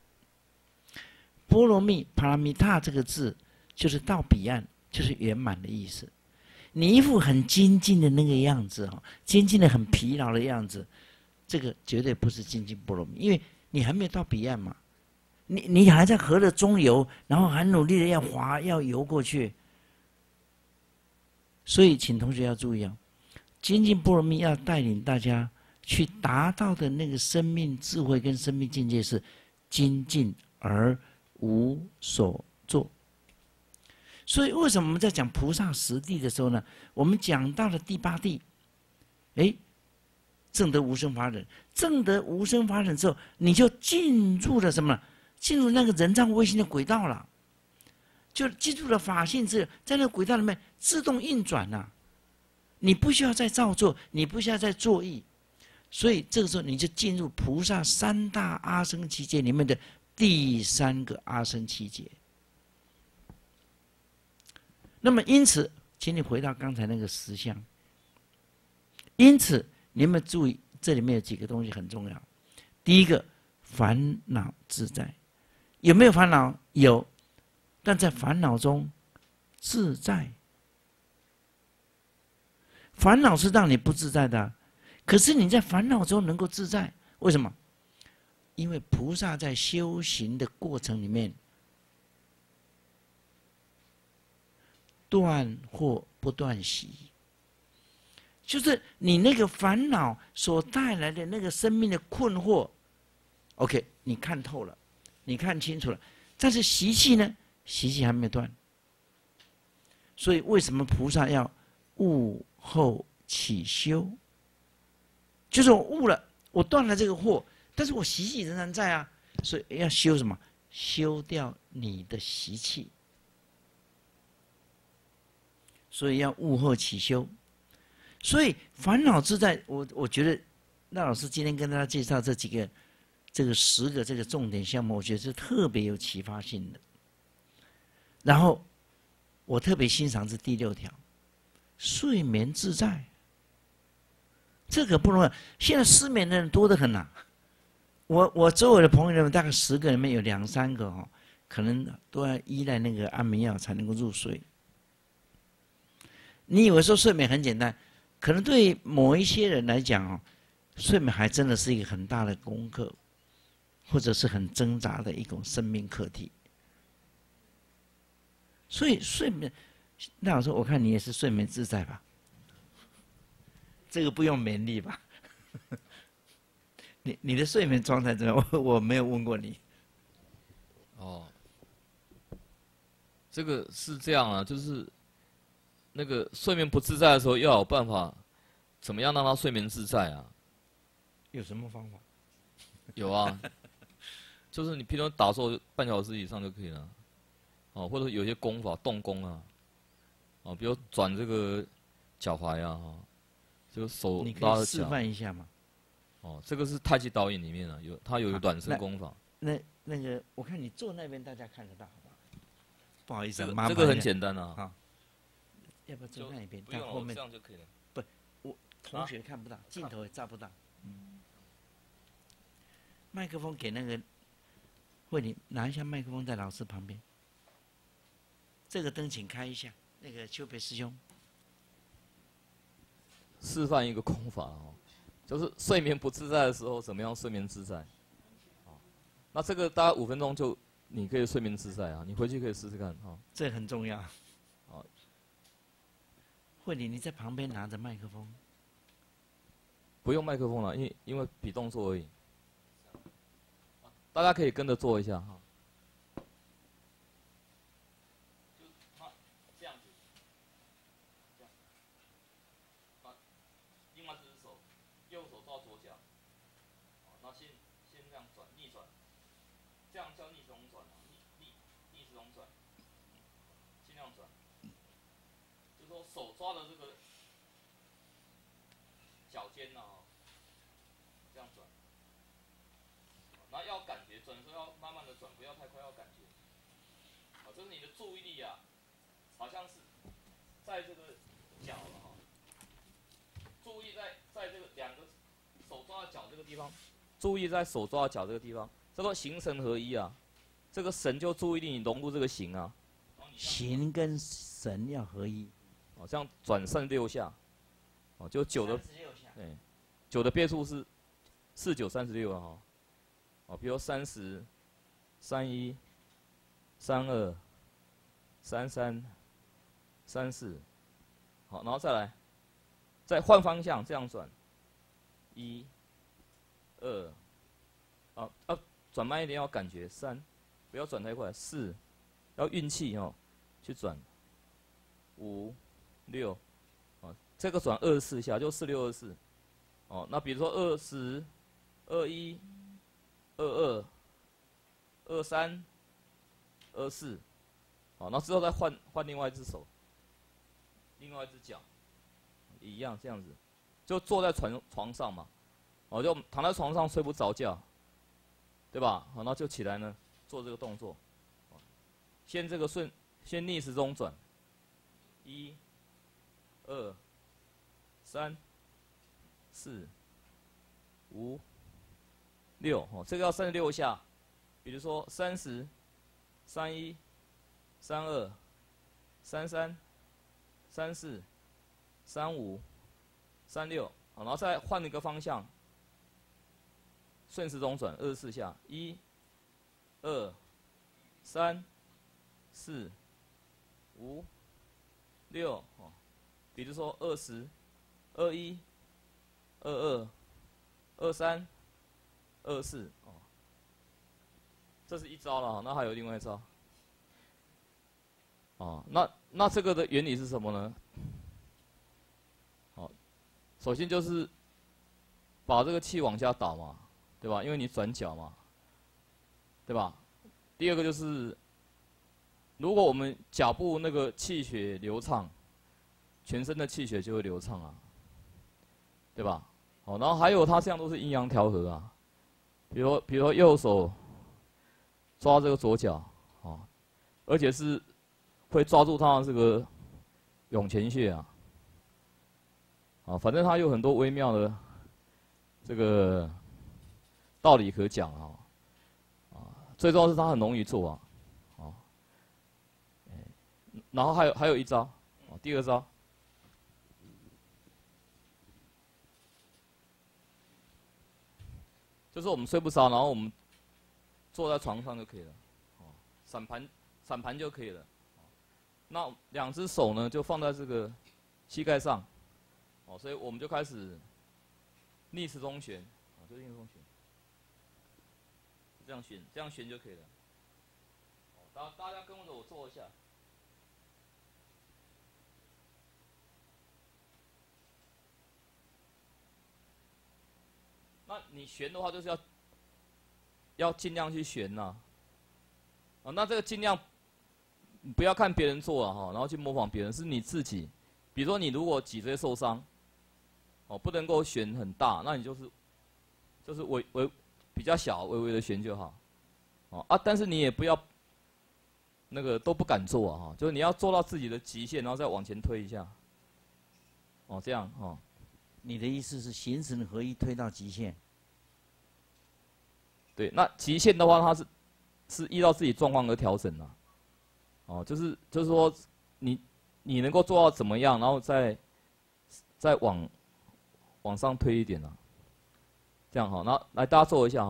波罗蜜帕拉蜜塔这个字就是到彼岸，就是圆满的意思。你一副很精进的那个样子哈，精进的很疲劳的样子，这个绝对不是精进波罗蜜，因为你还没有到彼岸嘛，你还在河的中游，然后很努力的要游过去。所以，请同学要注意啊，精进波罗蜜要带领大家去达到的那个生命智慧跟生命境界是精进而无所作。所以，为什么我们在讲菩萨十地的时候呢？我们讲到了第八地，证得无生法忍，证得无生法忍之后，你就进入了什么？进入那个人造卫星的轨道了。就记住了法性之，在那个轨道里面自动运转呐、你不需要再造作，你不需要再作意，所以这个时候你就进入菩萨三大阿僧祇劫里面的第三个阿僧祇劫。那么因此，请你回到刚才那个实相。因此，你们注意，这里面有几个东西很重要。第一个，烦恼自在，有没有烦恼？有。但在烦恼中自在，烦恼是让你不自在的啊，可是你在烦恼中能够自在，为什么？因为菩萨在修行的过程里面，断惑不断习，就是你那个烦恼所带来的那个生命的困惑 ，OK， 你看透了，你看清楚了，但是习气呢？习气还没有断，所以为什么菩萨要悟后起修？就是我悟了，我断了这个惑，但是我习气仍然在啊，所以要修什么？修掉你的习气。所以要悟后起修。所以烦恼自在，我觉得那老师今天跟大家介绍这几个，这个10个这个重点项目，我觉得是特别有启发性的。然后，我特别欣赏是第6条，睡眠自在。这个不容易，现在失眠的人多得很呐、我周围的朋友们大概10个里面有2、3个哦，可能都要依赖那个安眠药才能够入睡。你以为说睡眠很简单，可能对某一些人来讲哦，睡眠还真的是一个很大的功课，或者是很挣扎的一种生命课题。所以睡眠，那我说，我看你也是睡眠自在吧？这个不用勉励吧？你的睡眠状态怎么样？我没有问过你。 哦，这个是这样啊，就是那个睡眠不自在的时候，要有办法，怎么样让他睡眠自在啊？ 有什么方法？ 有啊，就是你平常打坐半小时以上就可以了。哦，或者有些功法动功啊，哦，比如转这个脚踝啊，哈，这个手你可拉着脚。 以示范一下吗？ 哦，这个是太极导引里面啊，它有暖身功法。 那个，我看你坐那边，大家看得到，好不好？不好意思， 这个很简单啊。 好，要不要坐那一边？ 不用， 后面这样就可以了。 不，我同学看不到，镜头也照不到。麦克风给那个慧玲拿一下麦克风在老师旁边。这个灯请开一下，那个秋培师兄。 示范一个功法哦，就是睡眠不自在的时候，怎么样睡眠自在？哦，那这个大概5分钟就你可以睡眠自在啊，你回去可以试试看哈。 这很重要。 好， 慧玲，你在旁边拿着麦克风。 不用麦克风了，因为比动作而已。大家可以跟着做一下哈。就这样子，这样。另外这只手，右手抓左脚，那先这样转，逆转，这样叫逆时钟转，逆时钟转，尽量转。就说手抓的这个脚尖呢，这样转。然后要感觉，转的时候要慢慢的转，不要太快，要感觉。这是你的注意力啊，好像是在这个脚了哈。注意在这个两个手抓的脚这个地方，注意在手抓的脚这个地方，叫做形神合一啊。这个神就注意力你融入这个形啊。 形跟神要合一。 这样转36下，就9的，对，9的倍数是4、9、36啊哈。比如30、31、32、33、34，好，然后再换方向这样转，1、2，转慢一点要感觉，3，不要转太快，4，要运气去转，5、6，这个转24下就46、24，那比如说20、21、22、23、24，然后之后再换另外一只手，另外一只脚，一样这样子，就坐在床上嘛，就躺在床上睡不着觉，对吧？然后就起来呢，做这个动作，先逆时钟转，1、2、3、4、5、6，这个要36下，比如说30、31、32、33、34、35、36，然后再换一个方向，顺时钟转24下，1、2、3、4、5、6，比如说20、21、22、23、24，这是一招了，那还有另外一招。那这个的原理是什么呢？首先就是把这个气往下导嘛，对吧？因为你转脚嘛，对吧？第二个就是，如果我们脚部那个气血流畅，全身的气血就会流畅啊，对吧？然后还有它这样都是阴阳调和啊，比如说右手抓这个左脚，而且是会抓住它的这个涌泉穴啊。反正它有很多微妙的这个道理可讲最重要是它很容易做然后还有一招，第二招，就是我们睡不着，然后我们坐在床上就可以了，散盘就可以了，那两只手呢就放在这个膝盖上。所以我们就开始逆时钟旋，就逆时钟旋，这样旋就可以了。大家跟着我做一下。那你旋的话，就是要尽量去旋呐。那这个尽量不要看别人做了然后去模仿别人，是你自己。比如说你如果脊椎受伤。不能够旋很大，那你就是比较小，微微的旋就好。但是你也不要那个都不敢做就是你要做到自己的极限，然后再往前推一下。这样你的意思是形神合一推到极限？ 对，那极限的话，它是依照自己状况而调整的。就是说你能够做到怎么样，然后再往上推一点这样那来大家做一下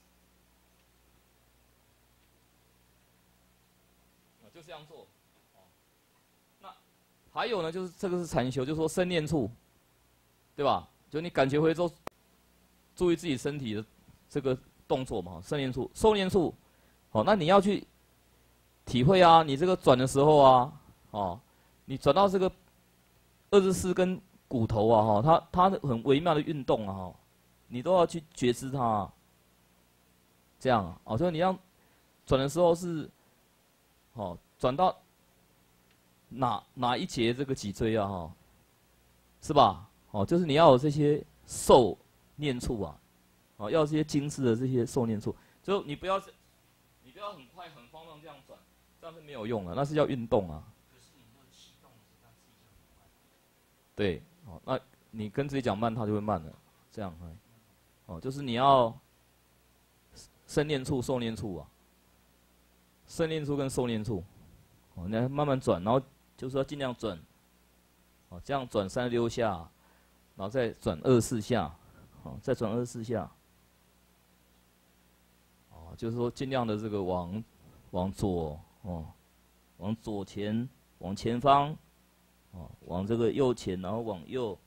就这样做。那还有呢，就是这个是禅修，就是说身念处，对吧？就你感觉回之后， 注意自己身体的这个动作嘛，身念处、受念处，好，那你要去体会啊，你这个转的时候啊，哦，你转到这个24根骨头啊，哈，它很微妙的运动啊，哈，你都要去觉知它、啊，这样啊，哦，所以你要转的时候是，哦，转到哪一节这个脊椎啊，哈，是吧？哦，就是你要有这些受念处啊，哦，要有这些精致的这些受念处，就你不要很快很慌乱这样转，这样是没有用的，那是要运动啊。对，哦，那你跟自己讲慢，它就会慢了，这样，哦，就是你要身念处、受念处啊，身念处跟受念处，哦，你要慢慢转，然后就是要尽量转，哦，这样转36下，然后再转24下，哦，再转24下，哦，就是说尽量的这个往左，哦，往左前，往前方。哦，往这个右前，然后往右，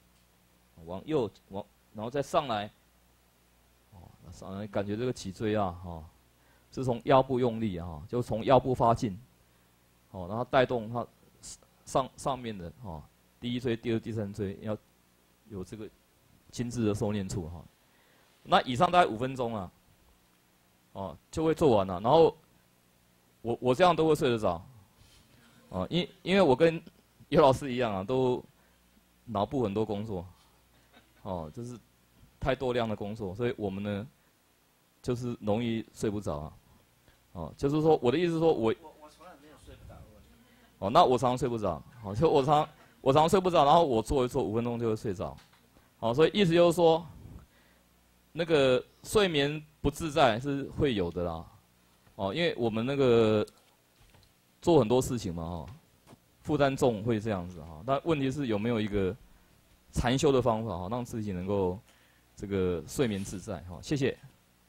然后再上来，哦，上来感觉这个脊椎啊，哈，是从腰部用力啊，就从腰部发劲，哦，然后带动它上面的哈，第一椎、第二、第三椎要有这个精致的收敛处哈。那以上大概5分钟啊，哦，就会做完了。然后我这样都会睡得着，哦，因为我跟尤老师一样啊，都脑部很多工作，哦，就是太多量的工作，所以我们呢，就是容易睡不着啊。哦，就是说我的意思是说我从来没有睡不着过。哦，那我常常睡不着，好，就我常睡不着，然后我做一做5分钟就会睡着。好，所以意思就是说，那个睡眠不自在是会有的啦。哦，因为我们那个做很多事情嘛，哈。负担重会这样子哈，但问题是有没有一个禅修的方法哈，让自己能够这个睡眠自在哈。谢谢。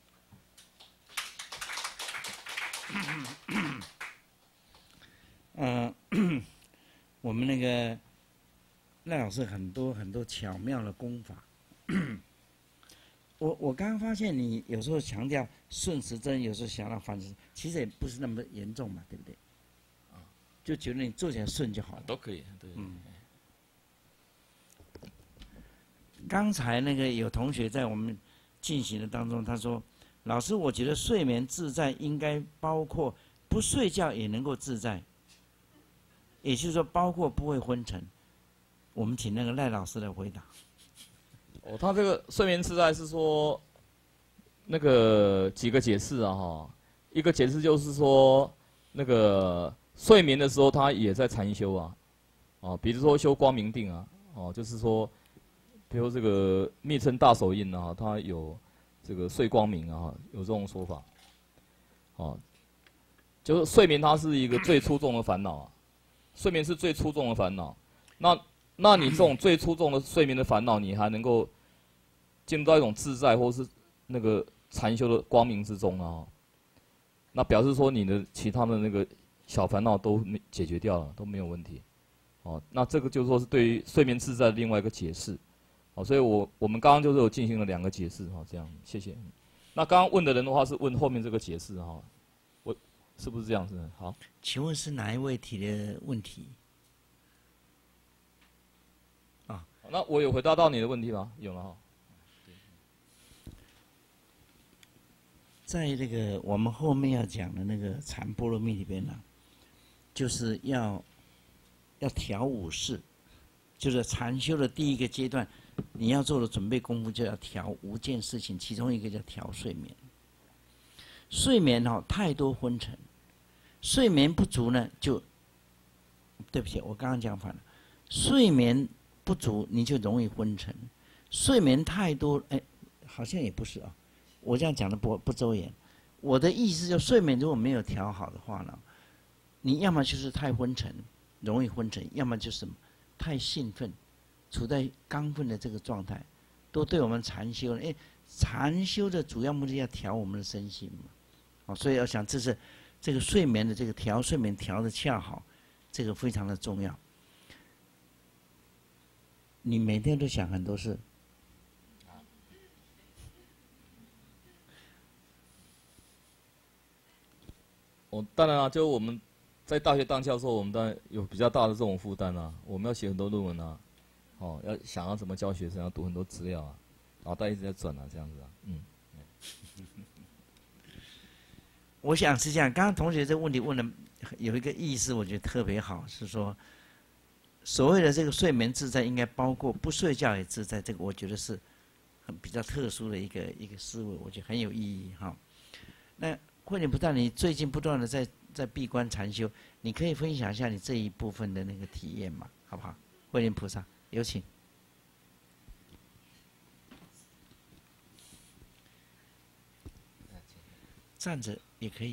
我们那个赖老师很多巧妙的功法。我刚刚发现你有时候强调顺时针，有时候想到反时针，其实也不是那么严重嘛，对不对？就觉得你做起来顺就好了。 都可以，对。 刚才那个有同学在我们进行的当中，他说：“老师，我觉得睡眠自在应该包括不睡觉也能够自在，也就是说包括不会昏沉。”我们请那个赖老师来回答。 哦，他这个睡眠自在是说那个几个解释啊哈，一个解释就是说那个。睡眠的时候，他也在禅修啊，哦，比如说修光明定啊，哦，就是说，比如这个密称大手印啊，他有这个睡光明啊，有这种说法，哦，就是睡眠它是一个最出众的烦恼啊，睡眠是最出众的烦恼，那你这种最出众的睡眠的烦恼，你还能够进入到一种自在或是那个禅修的光明之中啊，那表示说你的其他的那个。小烦恼都解决掉了，都没有问题，哦，那这个就是说是对于睡眠自在的另外一个解释，哦，所以我们刚刚就是有进行了2个解释哈，这样，谢谢。那刚刚问的人的话是问后面这个解释哈，我是不是这样子？好， 请问是哪一位提的问题？啊， 那我有回答到你的问题吗？有了哈。 在那个我们后面要讲的那个禅波罗蜜里边呢。就是要调5事，就是禅修的第一个阶段，你要做的准备功夫就要调5件事情，其中一个叫调睡眠。睡眠太多昏沉，睡眠不足呢对不起，我刚刚讲反了，睡眠不足你就容易昏沉，睡眠太多，好像也不是啊，我这样讲的不周延。我的意思就是睡眠如果没有调好的话呢？你要么就是太昏沉，容易昏沉；要么就是太兴奋，处在亢奋的这个状态，都对我们禅修。禅修的主要目的要调我们的身心嘛，所以要想这是这个睡眠的这个睡眠调的恰好，这个非常的重要。你每天都想很多事， 当然啊，就我们在大学当教授，我们当然有比较大的这种负担啊，我们要写很多论文啊，要想要怎么教学生，要读很多资料啊，脑袋一直在转啊，这样子啊， 我想是这样，刚刚同学这个问题问的有一个意思，我觉得特别好，是说所谓的这个睡眠自在，应该包括不睡觉也自在，这个我觉得是很比较特殊的一个思维，我觉得很有意义哈。那慧莲菩萨，你最近不断的在闭关禅修，你可以分享一下你这一部分的那个体验吗？好不好？慧莲菩萨，有请。站着也可以。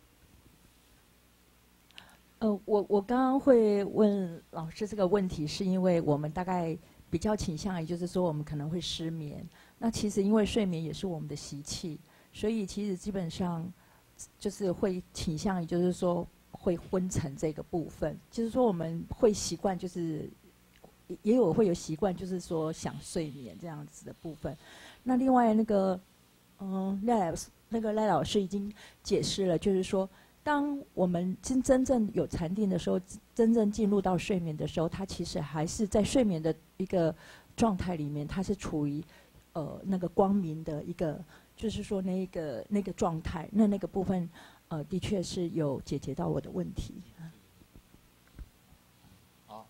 我刚刚会问老师这个问题，是因为我们大概比较倾向于，就是说我们可能会失眠。那其实因为睡眠也是我们的习气，所以其实基本上就是会倾向于，就是说会昏沉这个部分。就是说我们会习惯，就是也会有习惯，就是说想睡眠这样子的部分。那另外那个赖老师已经解释了，就是说，当我们真正有禅定的时候，真正进入到睡眠的时候，它其实还是在睡眠的一个状态里面，它是处于那个光明的一个，就是说那个状态，那个部分的确是有解决到我的问题。 好，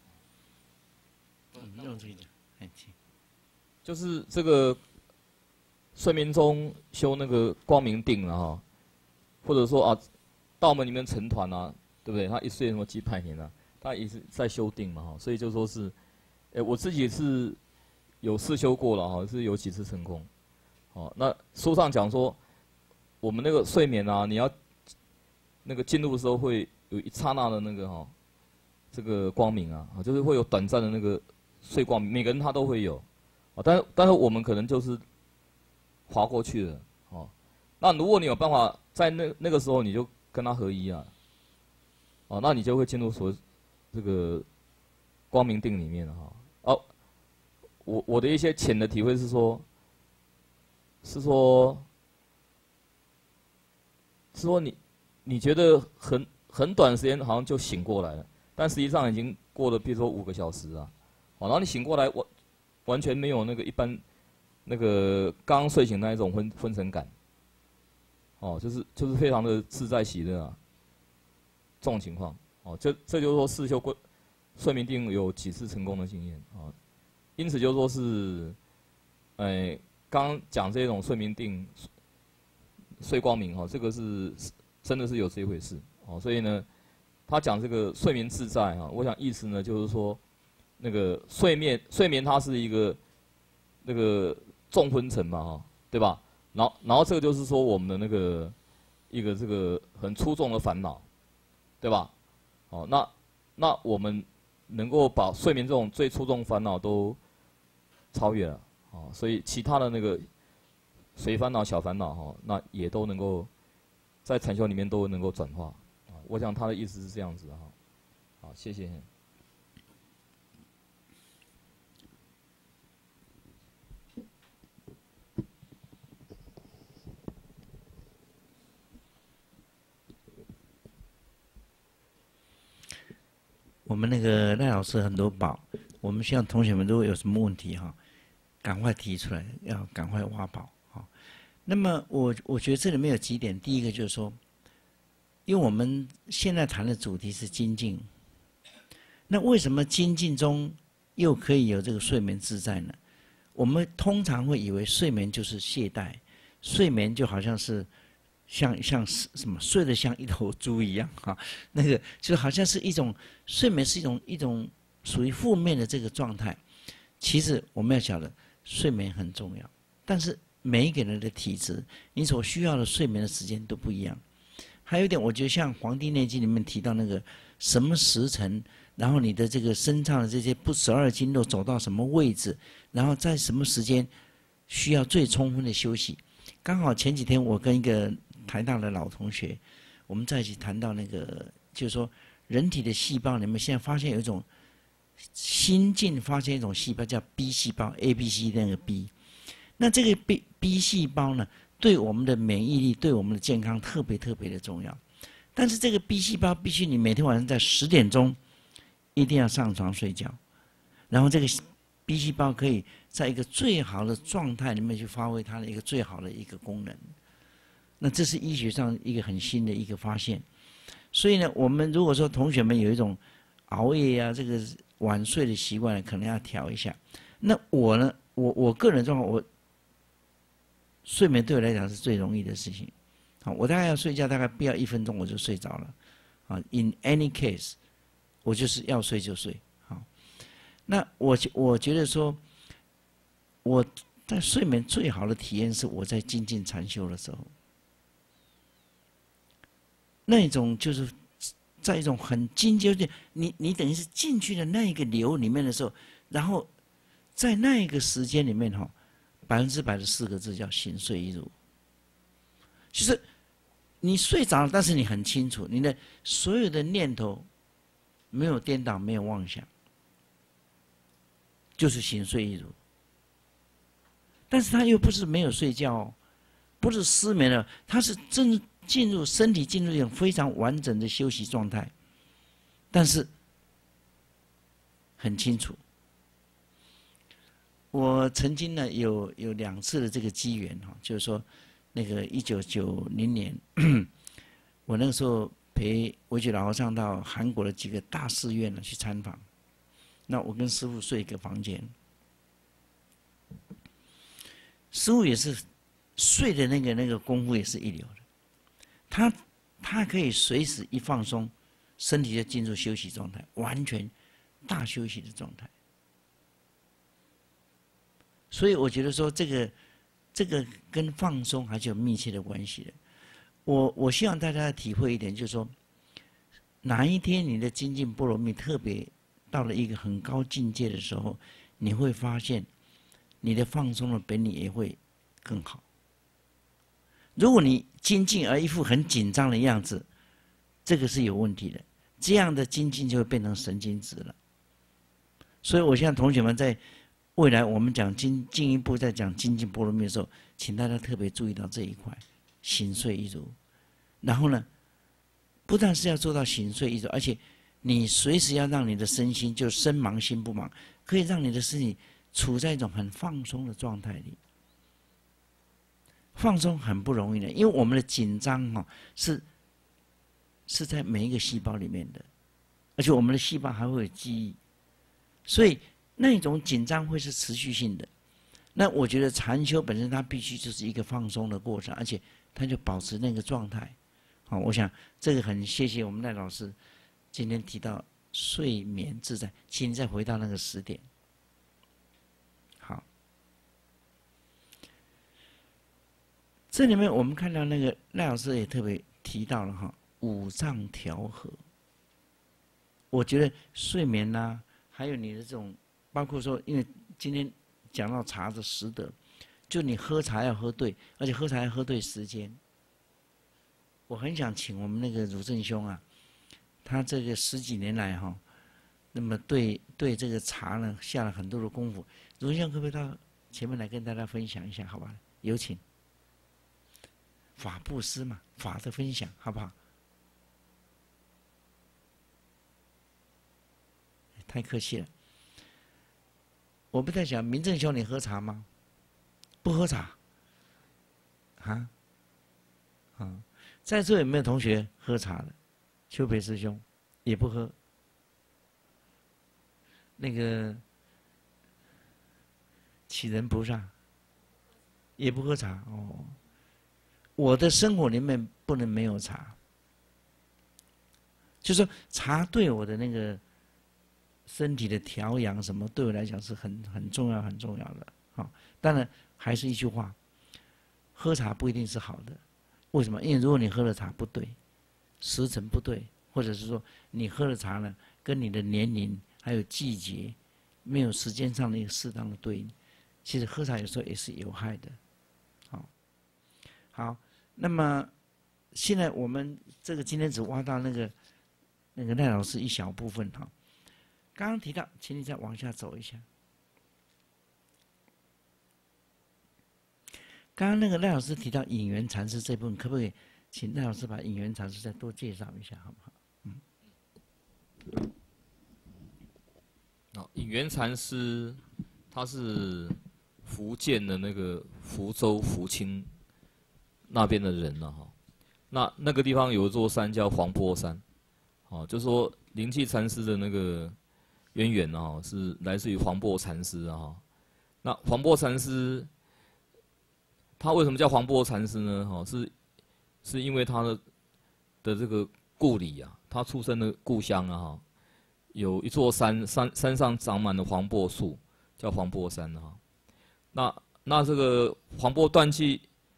用这个讲，请。 就是这个。睡眠中修那个光明定了哈，或者说啊，道门里面成团啊，对不对？他一睡什么几百年啊，他也是在修定嘛哈，所以就说是，我自己是有试修过了哈，是有几次成功。那书上讲说，我们那个睡眠啊，你要那个进入的时候会有一刹那的那个这个光明啊，就是会有短暂的那个睡光明，每个人他都会有，但是我们可能就是滑过去了，那如果你有办法在那个时候你就跟他合一啊，那你就会进入这个光明定里面了哈。我的一些浅的体会是说你觉得很短时间好像就醒过来了，但实际上已经过了比如说5个小时啊，然后你醒过来完全没有那个一般。那个刚睡醒那一种昏沉感，就是非常的自在喜乐啊，这种情况，这就是说试修过睡眠定有几次成功的经验啊，因此就说是，刚讲这种睡眠定睡光明这个是真的是有这回事所以呢，他讲这个睡眠自在我想意思呢就是说，那个睡眠它是一个那个。重昏沉嘛对吧？然后这个就是说我们的那个一个这个很粗重的烦恼，对吧？那我们能够把睡眠这种最粗重烦恼都超越了所以其他的那个随烦恼小烦恼那也都能够在禅修里面都能够转化我想他的意思是这样子好，谢谢。 我们那个赖老师很多宝，我们希望同学们如果有什么问题赶快提出来，要赶快挖宝那么我觉得这里面有几点，第一个就是说，因为我们现在谈的主题是精进，那为什么精进中又可以有这个睡眠自在呢？我们通常会以为睡眠就是懈怠，睡眠就好像是。像什么睡得像一头猪一样那个就好像是一种睡眠是一种属于负面的这个状态。其实我们要晓得睡眠很重要，但是每一个人的体质，你所需要的睡眠的时间都不一样。还有一点，我觉得像《黄帝内经》里面提到那个什么时辰，然后你的这个身上的这些不12经络走到什么位置，然后在什么时间需要最充分的休息。刚好前几天我跟一个台大的老同学，我们在一起谈到那个，就是说人体的细胞里面，现在发现有一种新近发现一种细胞叫 B 细胞 ，ABC 那个 B。那这个 B 细胞呢，对我们的免疫力、对我们的健康特别的重要。 但是这个 B 细胞必须你每天晚上在10点钟一定要上床睡觉，然后这个 B 细胞可以在一个最好的状态里面去发挥它的一个最好的一个功能。那这是医学上一个很新的一个发现。所以呢，我们如果说同学们有一种熬夜啊，这个晚睡的习惯，可能要调一下。那我呢，我个人状况，我睡眠对我来讲是最容易的事情。好，我大概要睡觉，大概不要1分钟我就睡着了。啊 ，in any case， 我就是要睡就睡。好，那我觉得说，我在睡眠最好的体验是我在精进禅修的时候。那一种就是在一种很精究的，你等于是进去的那一个流里面的时候，然后在那一个时间里面哈，100%的4个字叫醒睡一如，就是你睡着了，但是你很清楚，你的所有的念头没有颠倒，没有妄想，就是醒睡一如。但是他又不是没有睡觉哦，不是失眠了，他是真身体进入一种非常完整的休息状态，但是很清楚。我曾经呢有2次的这个机缘哈，就是说那个1990年，我那个时候陪维觉老和尚到韩国的几个大寺院呢去参访，那我跟师父睡一个房间，师父也是睡的那个功夫也是一流的。他可以随时一放松，身体就进入休息状态，完全大休息的状态。所以我觉得说这个跟放松还是有密切的关系的。我希望大家体会一点，就是说，哪一天你的精进波罗蜜特别到了一个很高境界的时候，你会发现你的放松的本领也会更好。如果你精进而一副很紧张的样子，这个是有问题的。这样的精进就会变成神经质了。所以我希望同学们在未来我们讲进一步在讲精进波罗蜜的时候，请大家特别注意到这一块，醒睡一如。然后呢，不但是要做到醒睡一如，而且你随时要让你的身心就身忙心不忙，可以让你的身体处在一种很放松的状态里。放松很不容易的，因为我们的紧张是在每一个细胞里面的，而且我们的细胞还会有记忆，所以那种紧张会是持续性的。那我觉得禅修本身它必须就是一个放松的过程，而且它就保持那个状态。好，我想这个很谢谢我们赖老师今天提到睡眠自在，请你再回到那个10点。好。这里面我们看到那个赖老师也特别提到了哈，5脏调和。我觉得睡眠呐，还有你的这种，包括说，因为今天讲到茶的10德，就你喝茶要喝对，而且喝茶要喝对时间。我很想请我们那个汝正兄啊，他这个10几年来哈，那么对这个茶呢下了很多的功夫。汝正兄可不可以到前面来跟大家分享一下，好吧？有请。法布施嘛，法的分享，好不好？太客气了。我不在想，明正兄，你喝茶吗？不喝茶？啊？啊？在座有没有同学喝茶的？秋培师兄也不喝。那个启仁菩萨也不喝茶哦。我的生活里面不能没有茶，就是说茶对我的那个身体的调养什么，对我来讲是很重要很重要的。好，当然还是一句话，喝茶不一定是好的。为什么？因为如果你喝的茶不对，时辰不对，或者是说你喝的茶呢，跟你的年龄还有季节没有时间上的一个适当的对应，其实喝茶有时候也是有害的。好，那么现在我们这个今天只挖到那个赖老师一小部分哈。刚刚提到，请你再往下走一下。刚刚那个赖老师提到引缘禅师这部分，可不可以请赖老师把隐元禅师再多介绍一下，好不好？ 隐元禅师，他是福建的那个福州福清那边的人了哈。那个地方有一座山叫黄坡山，就说灵济禅师的那个渊源啊，是来自于黄檗禅师啊。那黄檗禅师，他为什么叫黄檗禅师呢？是因为他的这个故里啊，他出生的故乡啊，有一座山上长满了黄檗树，叫黄檗山啊。那这个黄檗断气，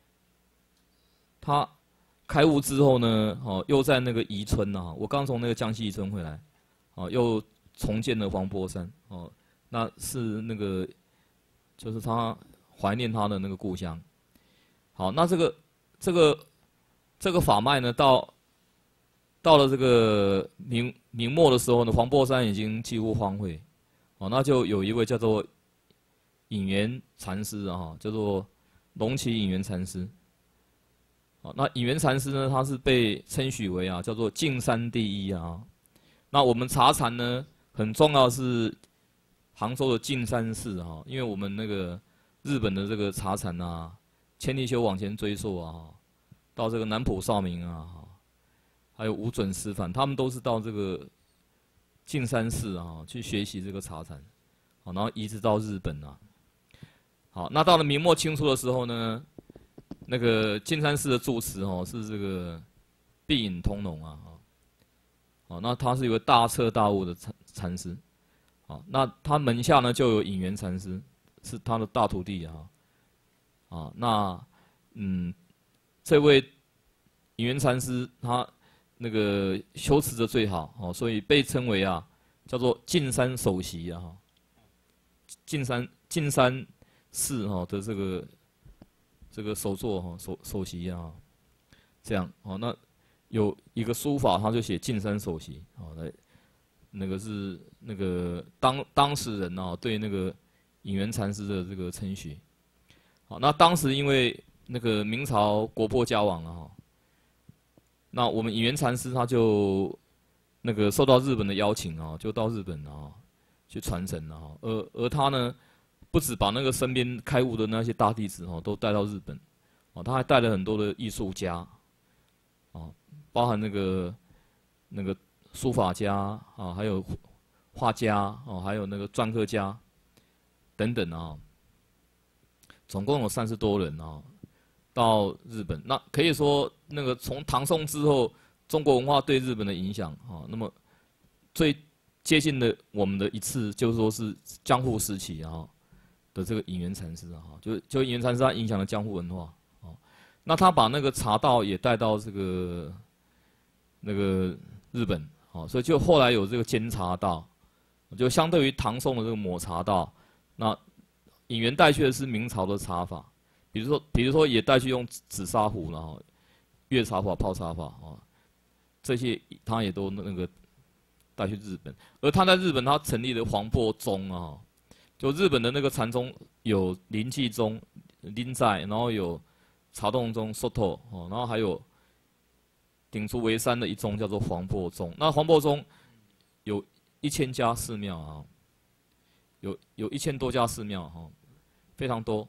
他开悟之后呢，又在那个宜春啊，我刚从那个江西宜春回来，又重建了黄檗山，那是那个就是他怀念他的那个故乡。好，那这个法脉呢，到了这个明末的时候呢，黄檗山已经几乎荒废，那就有一位叫做隐元禅师啊，叫做龙崎隐元禅师。那隐元禅师呢，他是被称许为叫做净山第一啊。那我们茶禅呢，很重要的是杭州的净山寺啊，因为我们那个日本的这个茶禅啊，千利休往前追溯啊，到这个南浦少明啊，还有无准师范，他们都是到这个净山寺啊去学习这个茶禅，然后移植到日本啊。好，那到了明末清初的时候呢，那个净山寺的住持是这个碧隐通农啊，那他是一位大彻大悟的禅师，那他门下呢就有隐元禅师，是他的大徒弟啊，那这位隐元禅师他那个修持的最好，所以被称为叫做净山首席啊，净山寺的这个首座首席啊，这样那有一个书法，他就写净山首席来，那个是那个当时人对那个隐元禅师的这个称许。好，那当时因为那个明朝国破家亡了那我们隐元禅师他就那个受到日本的邀请就到日本去传承而他呢，不止把那个身边开悟的那些大弟子都带到日本，他还带了很多的艺术家，包含那个书法家还有画家还有那个篆刻家等等总共有30多人到日本。那可以说那个从唐宋之后，中国文化对日本的影响那么最接近的我们的一次，就是说是江户时期的这个隐元禅师就隐元禅师他影响了江户文化那他把那个茶道也带到这个那个日本所以就后来有这个煎茶道，就相对于唐宋的这个抹茶道，那隐元带去的是明朝的茶法，比如说也带去用紫砂壶了粤茶法、泡茶法这些他也都那个带去日本。而他在日本他成立了黄檗宗就日本的那个禅宗有临济宗、临在，然后有茶洞宗、Soto 然后还有鼎足为山的一宗叫做黄檗宗。那黄檗宗有1000家寺庙有1000多家寺庙非常多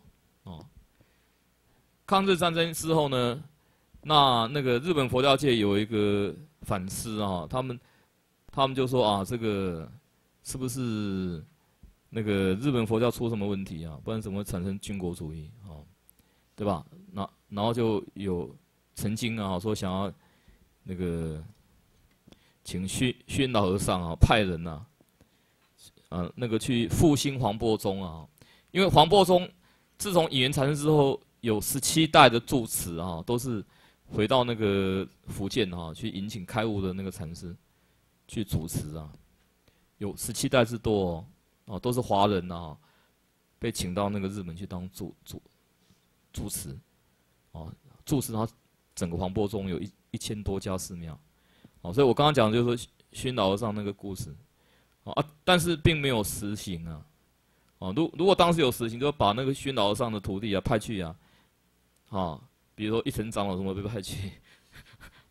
抗日战争之后呢，那个日本佛教界有一个反思他们就说这个是不是那个日本佛教出什么问题不然怎么会产生军国主义对吧？然后就有曾经说想要那个请虚老和尚派人那个去复兴黄檗宗因为黄檗宗自从隐元禅师之后，有17代的住持都是回到那个福建去迎请开悟的那个禅师去主持有17代之多都是华人被请到那个日本去当主持主持他整个黄檗宗有1000多家寺庙所以我刚刚讲的就是说虚老和尚那个故事但是并没有实行如果当时有实行，就把那个虚老和尚的徒弟派去比如说一层长老什么被派去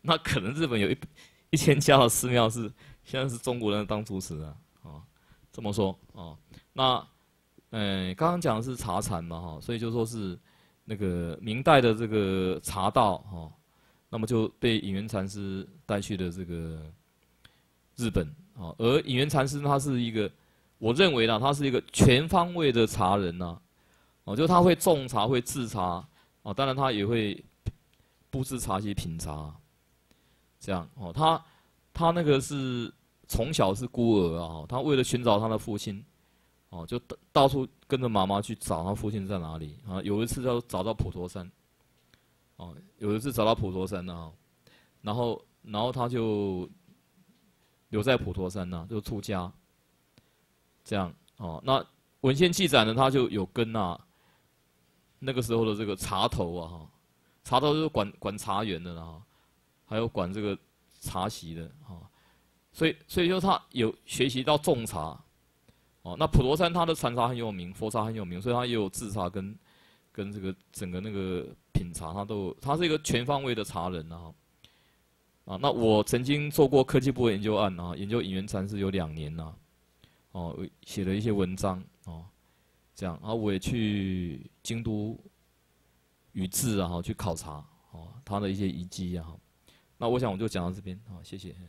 那可能日本有1000家的寺庙是现在是中国人当主持啊，这么说那刚刚讲的是茶禅嘛所以就说是那个明代的这个茶道那么就被隐元禅师带去了这个日本而隐元禅师他是一个，我认为他是一个全方位的茶人就他会种茶，会制茶当然他也会布置茶席、品茶，这样他那个是从小是孤儿他为了寻找他的父亲就到处跟着妈妈去找他父亲在哪里有一次就找到普陀山有一次找到普陀山然后他就留在普陀山就出家，这样那文献记载呢，他就有跟那个时候的这个茶头茶头就是管茶园的还有管这个茶席的所以说他有学习到种茶那普陀山他的禅茶很有名，佛茶很有名，所以他也有制茶跟这个整个那个品茶，他是一个全方位的茶人那我曾经做过科技部的研究案研究隐元禅师有2年写了一些文章这样我也去京都宇治去考察他的一些遗迹那我想我就讲到这边谢谢。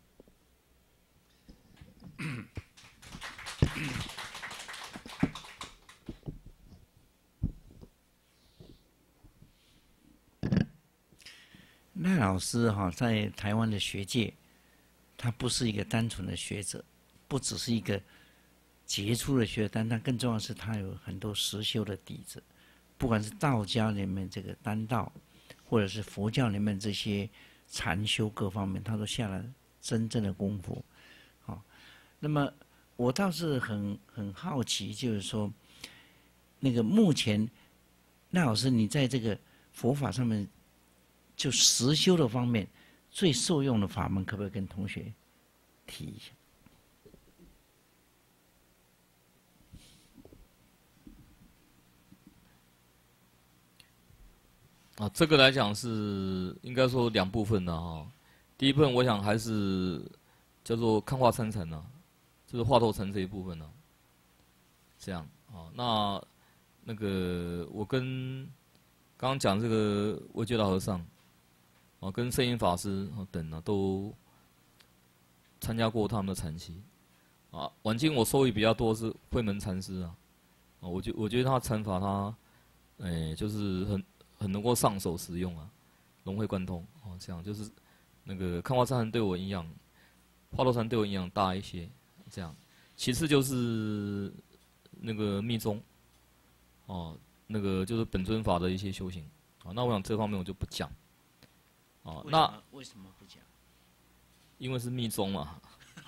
赖老师在台湾的学界，他不是一个单纯的学者，不只是一个杰出的学者，但更重要的是他有很多实修的底子，不管是道家里面这个丹道，或者是佛教里面这些禅修各方面，他都下了真正的功夫。那么我倒是很好奇，就是说，那个目前赖老师你在这个佛法上面，就实修的方面最受用的法门，可不可以跟同学提一下？ 这个来讲是应该说2部分的第一部分我想还是叫做看化参禅就是化头禅这一部分这样那个我跟刚刚讲这个维觉老和尚跟圣严法师等都参加过他们的禅期晚近我收益比较多是慧门禅师我觉得他禅法就是很能够上手使用融会贯通这样就是那个看化禅对我影响，化头禅对我影响大一些这样。其次就是那个密宗那个就是本尊法的一些修行那我想这方面我就不讲那为什么不讲？ 因为是密宗嘛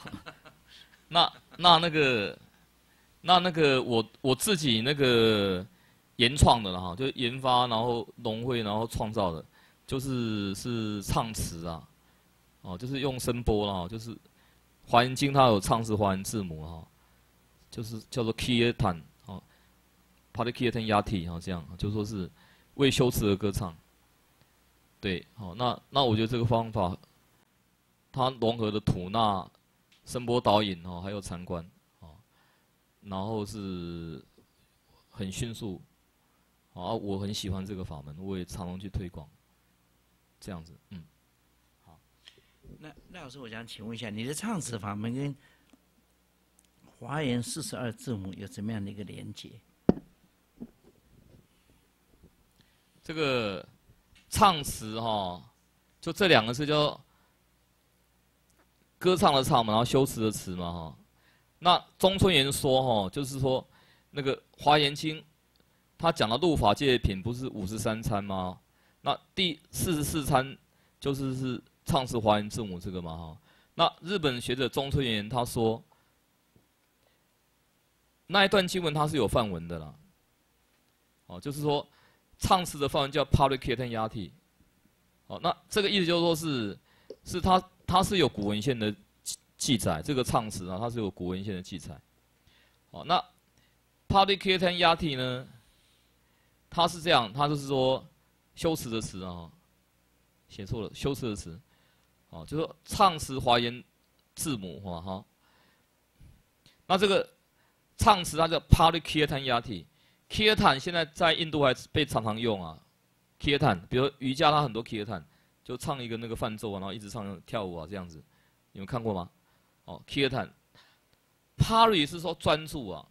那个我自己那个研创的就研发然后融会然后创造的，是唱词就是用声波就是华严经它有唱词华严字母就是叫做 Kirtan Padikirtan Yati 这样就说是为修持而歌唱。对那我觉得这个方法它融合了吐纳、声波导引还有禅观然后是很迅速我很喜欢这个法门，我也常常去推广这样子好。 那老师，我想请问一下，你的唱词法门跟华严42字母有怎么样的一个连结？ 这个唱词就这2个字叫歌唱的唱嘛，然后修辞的词嘛那中村元说就是说那个华严经，他讲的入法界品不是53参吗？那第44参是唱词华严字母这个嘛那日本学者中村元他说，那一段经文它是有梵文的啦就是说唱词的梵文叫 Padikirtan Yati 那这个意思就是说是它是有古文献的记载，这个唱词它是有古文献的记载那 Padikirtan Yati 呢，它是这样，它就是说修辞的词写错了，修辞的词哦，就是说唱词华严字母哈。那这个唱词它叫 Pali Kirtan Yati，Kirtan 现在在印度还被常常用啊。Kirtan， 比如瑜伽它很多 Kirtan， 就唱一个那个伴奏啊，然后一直唱跳舞啊这样子，你们看过吗？哦 ，Kirtan。Pali 是说专注啊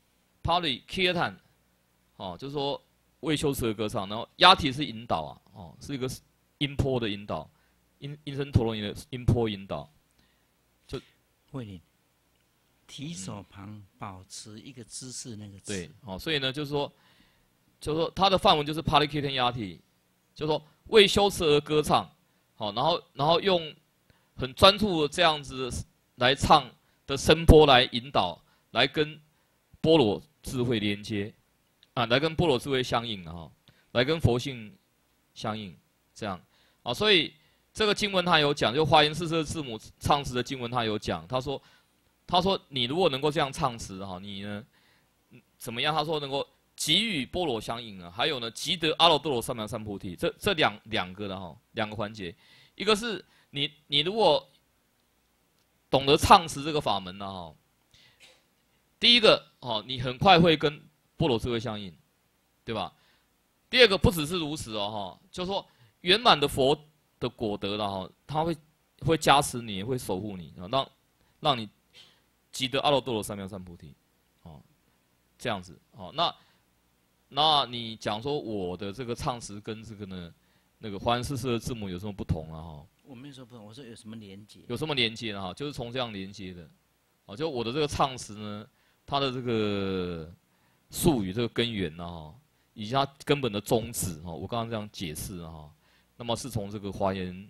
，Pali Kirtan， 哦，就是说为修持而歌唱，然后 Yati 是引导啊，哦，是一个音波的引导，音声陀罗尼的音波引导。就慧玲，提手旁保持一个姿势那个词。 对，哦，所以呢，就是说它的梵文就是 Pali Kirtan Yati， 就是说为修持而歌唱，好，然后用很专注的这样子来唱的声波来引导，来跟般若智慧连接，啊，来跟般若智慧相应啊，来跟佛性相应，这样啊，所以这个经文它有讲，就华严42字母唱词的经文它有讲，他说你如果能够这样唱词哈，你呢怎么样？他说能够即与般若相应啊，还有呢即得阿耨多罗三藐三菩提，这两个的哈，两个环节，一个是你如果懂得唱词这个法门呢哈，第一个哦，你很快会跟般若智慧相应，对吧？第二个不只是如此哦哈，就是说圆满的佛的果德了哈，他会加持你，会守护你，让你即得阿耨多罗三藐三菩提，哦，这样子哦。那你讲说我的这个唱词跟这个呢，那个华严42字母有什么不同啊？哈， 我没有说不同，我说有什么连接？ 有什么连接呢？哈，就是从这样连接的，哦，就我的这个唱词呢，它的这个术语这个根源呢，哈，以及它根本的宗旨哈，我刚刚这样解释哈，那么是从这个华严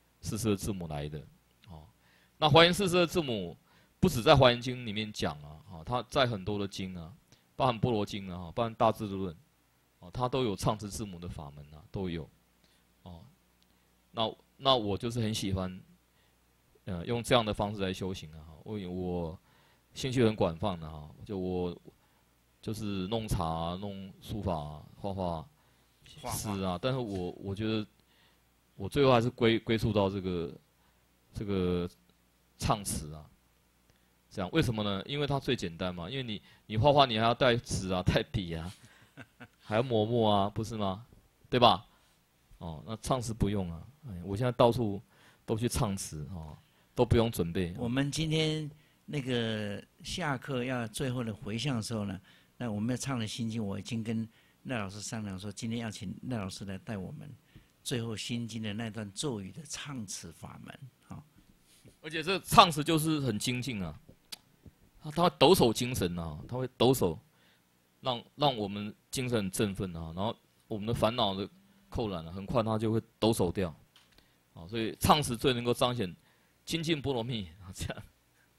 42字母来的，哦，那华严42字母不止在华严经里面讲啊，哈，它在很多的经啊。包含般若经啊，包含大智度论，哦，它都有唱词字母的法门啊，都有，哦，那我就是很喜欢，用这样的方式来修行啊，我兴趣很广泛的哈，我就是弄茶、弄书法、画画、诗啊，但是我觉得我最后还是归宿到这个唱词啊。这样为什么呢？因为它最简单嘛。因为你画画你还要带纸啊、带笔啊，还要磨墨啊，不是吗？对吧？哦，那唱词不用啊。哎，我现在到处都去唱词哦，都不用准备。 我们今天那个下课要最后的回向的时候呢，那我们要唱的心经，我已经跟赖老师商量说，今天要请赖老师来带我们最后心经的那段咒语的唱词法门。好， 而且这唱词就是很精进啊。他会抖擞精神啊，他会抖擞，让我们精神很振奋啊，然后我们的烦恼的扣染啊，很快它就会抖擞掉，啊，所以唱词最能够彰显精进波罗蜜啊，这样，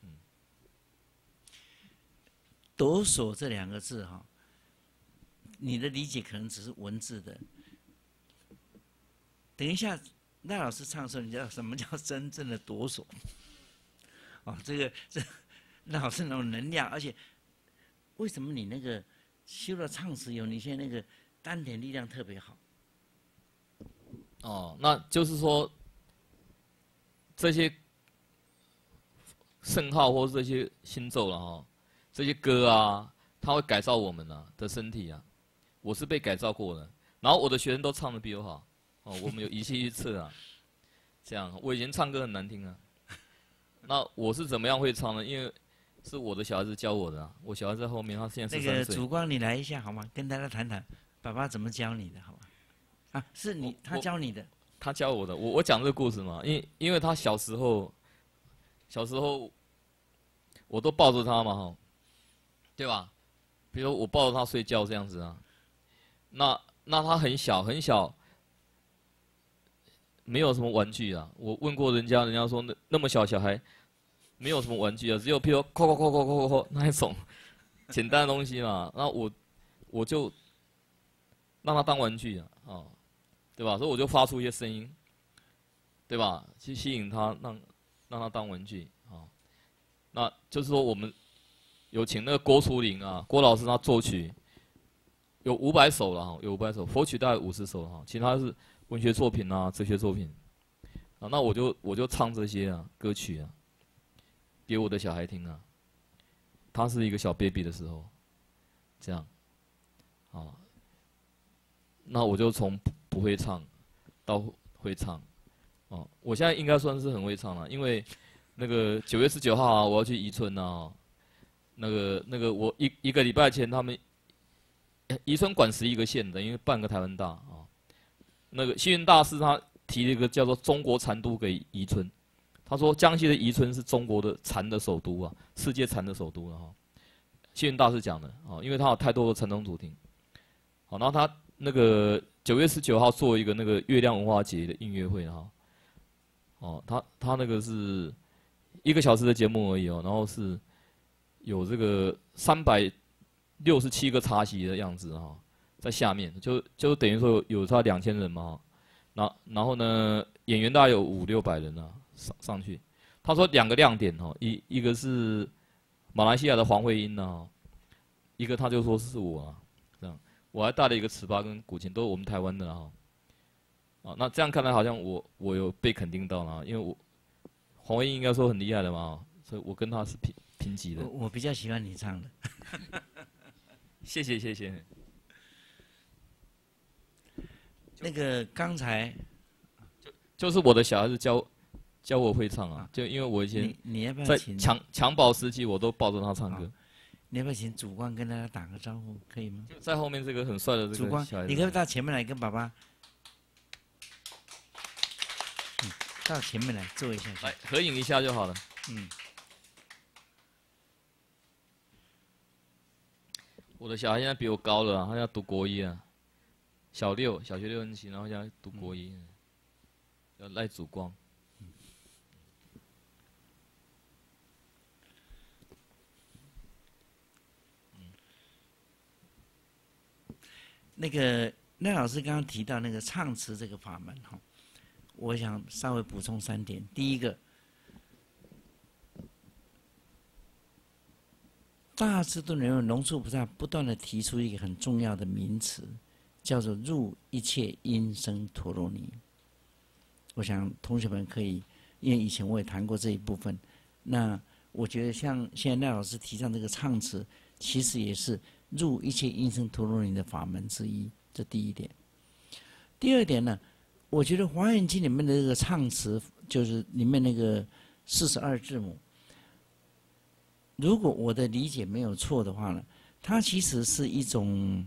抖擞这两个字哈，你的理解可能只是文字的。等一下，赖老师唱的时候，你知道什么叫真正的抖擞？哦，这那好是那种能量，而且为什么你那个修了唱词以后，你现在那个丹田力量特别好？ 哦，那就是说这些圣号或是这些心咒了哈，这些歌啊，它会改造我们的身体啊。我是被改造过的，然后我的学生都唱得比我好，哦，我们有仪器去测啊，这样。我以前唱歌很难听啊，那我是怎么样会唱呢？因为是我的小孩子教我的啊，我小孩子在后面，他现在13岁。 那个主光，你来一下好吗？跟大家谈谈，爸爸怎么教你的，好吗？啊，是你他教你的？ 他教我的。我讲这个故事嘛，因为他小时候我都抱着他嘛，哈，对吧？比如我抱着他睡觉这样子啊，那他很小，没有什么玩具啊。我问过人家说那么小小孩。没有什么玩具啊，只有譬如扣那一种简单的东西嘛。那我就让他当玩具啊，哦，对吧？所以我就发出一些声音，对吧？去吸引他，让他当玩具啊。那就是说我们有请那个郭淑玲啊，郭老师他作曲，有500首了哈，有500首，佛曲大概50首哈，其他是文学作品啊、哲学作品， 啊，那我就唱这些啊歌曲啊，给我的小孩听啊。他是一个小 baby 的时候，这样，啊，那我就从不会唱到会唱，哦，我现在应该算是很会唱了，因为那个9月19号啊，我要去宜春啊，那个我一个礼拜前他们宜春管11个县的，因为半个台湾大啊，那个幸运大师他提了一个叫做中国禅都给宜春。他说江西的宜春是中国的禅的首都啊，世界禅的首都了哈。幸运大师讲的啊，因为他有太多的禅宗主题。好，然后他那个9月19号做一个那个月亮文化节的音乐会哈。哦，他那个是1个小时的节目而已哦，然后是有这个367个茶席的样子哈，在下面就等于说有他2000人嘛哈。然后呢，演员大概有500-600人啊。上去，他说2个亮点哦，一个是马来西亚的黄慧英啊，一个他就说是我啊，这样，我还带了一个糍粑跟古琴，都是我们台湾的啊，啊，那这样看来好像我有被肯定到了，因为黄慧英应该说很厉害的嘛，所以我跟他是平级的。 我比较喜欢你唱的， 谢谢。 那个刚才就是我的小孩子教我会唱啊，就因为我以前你要不要在请襁褓时期，我都抱着他唱歌。 你要不要请主光跟大家打个招呼，可以吗？ 在后面这个很帅的这主光个小孩子， 你可不可以到前面来跟爸爸？到前面来坐一下。 来合影一下就好了。我的小孩现在比我高了，他要读国一啊，小学6年级，然后现在读国一，叫赖祖光。 那个赖老师刚刚提到那个唱词这个法门哈，我想稍微补充3点。第一个，大智度人龙树菩萨不断的提出一个很重要的名词，叫做入一切音声陀罗尼。我想同学们可以，因为以前我也谈过这一部分，那我觉得像现在赖老师提倡这个唱词，其实也是入一切音声陀罗尼的法门之一，这第一点。第二点呢，我觉得《华严经》里面的这个唱词，就是里面那个42字母，如果我的理解没有错的话呢，它其实是一种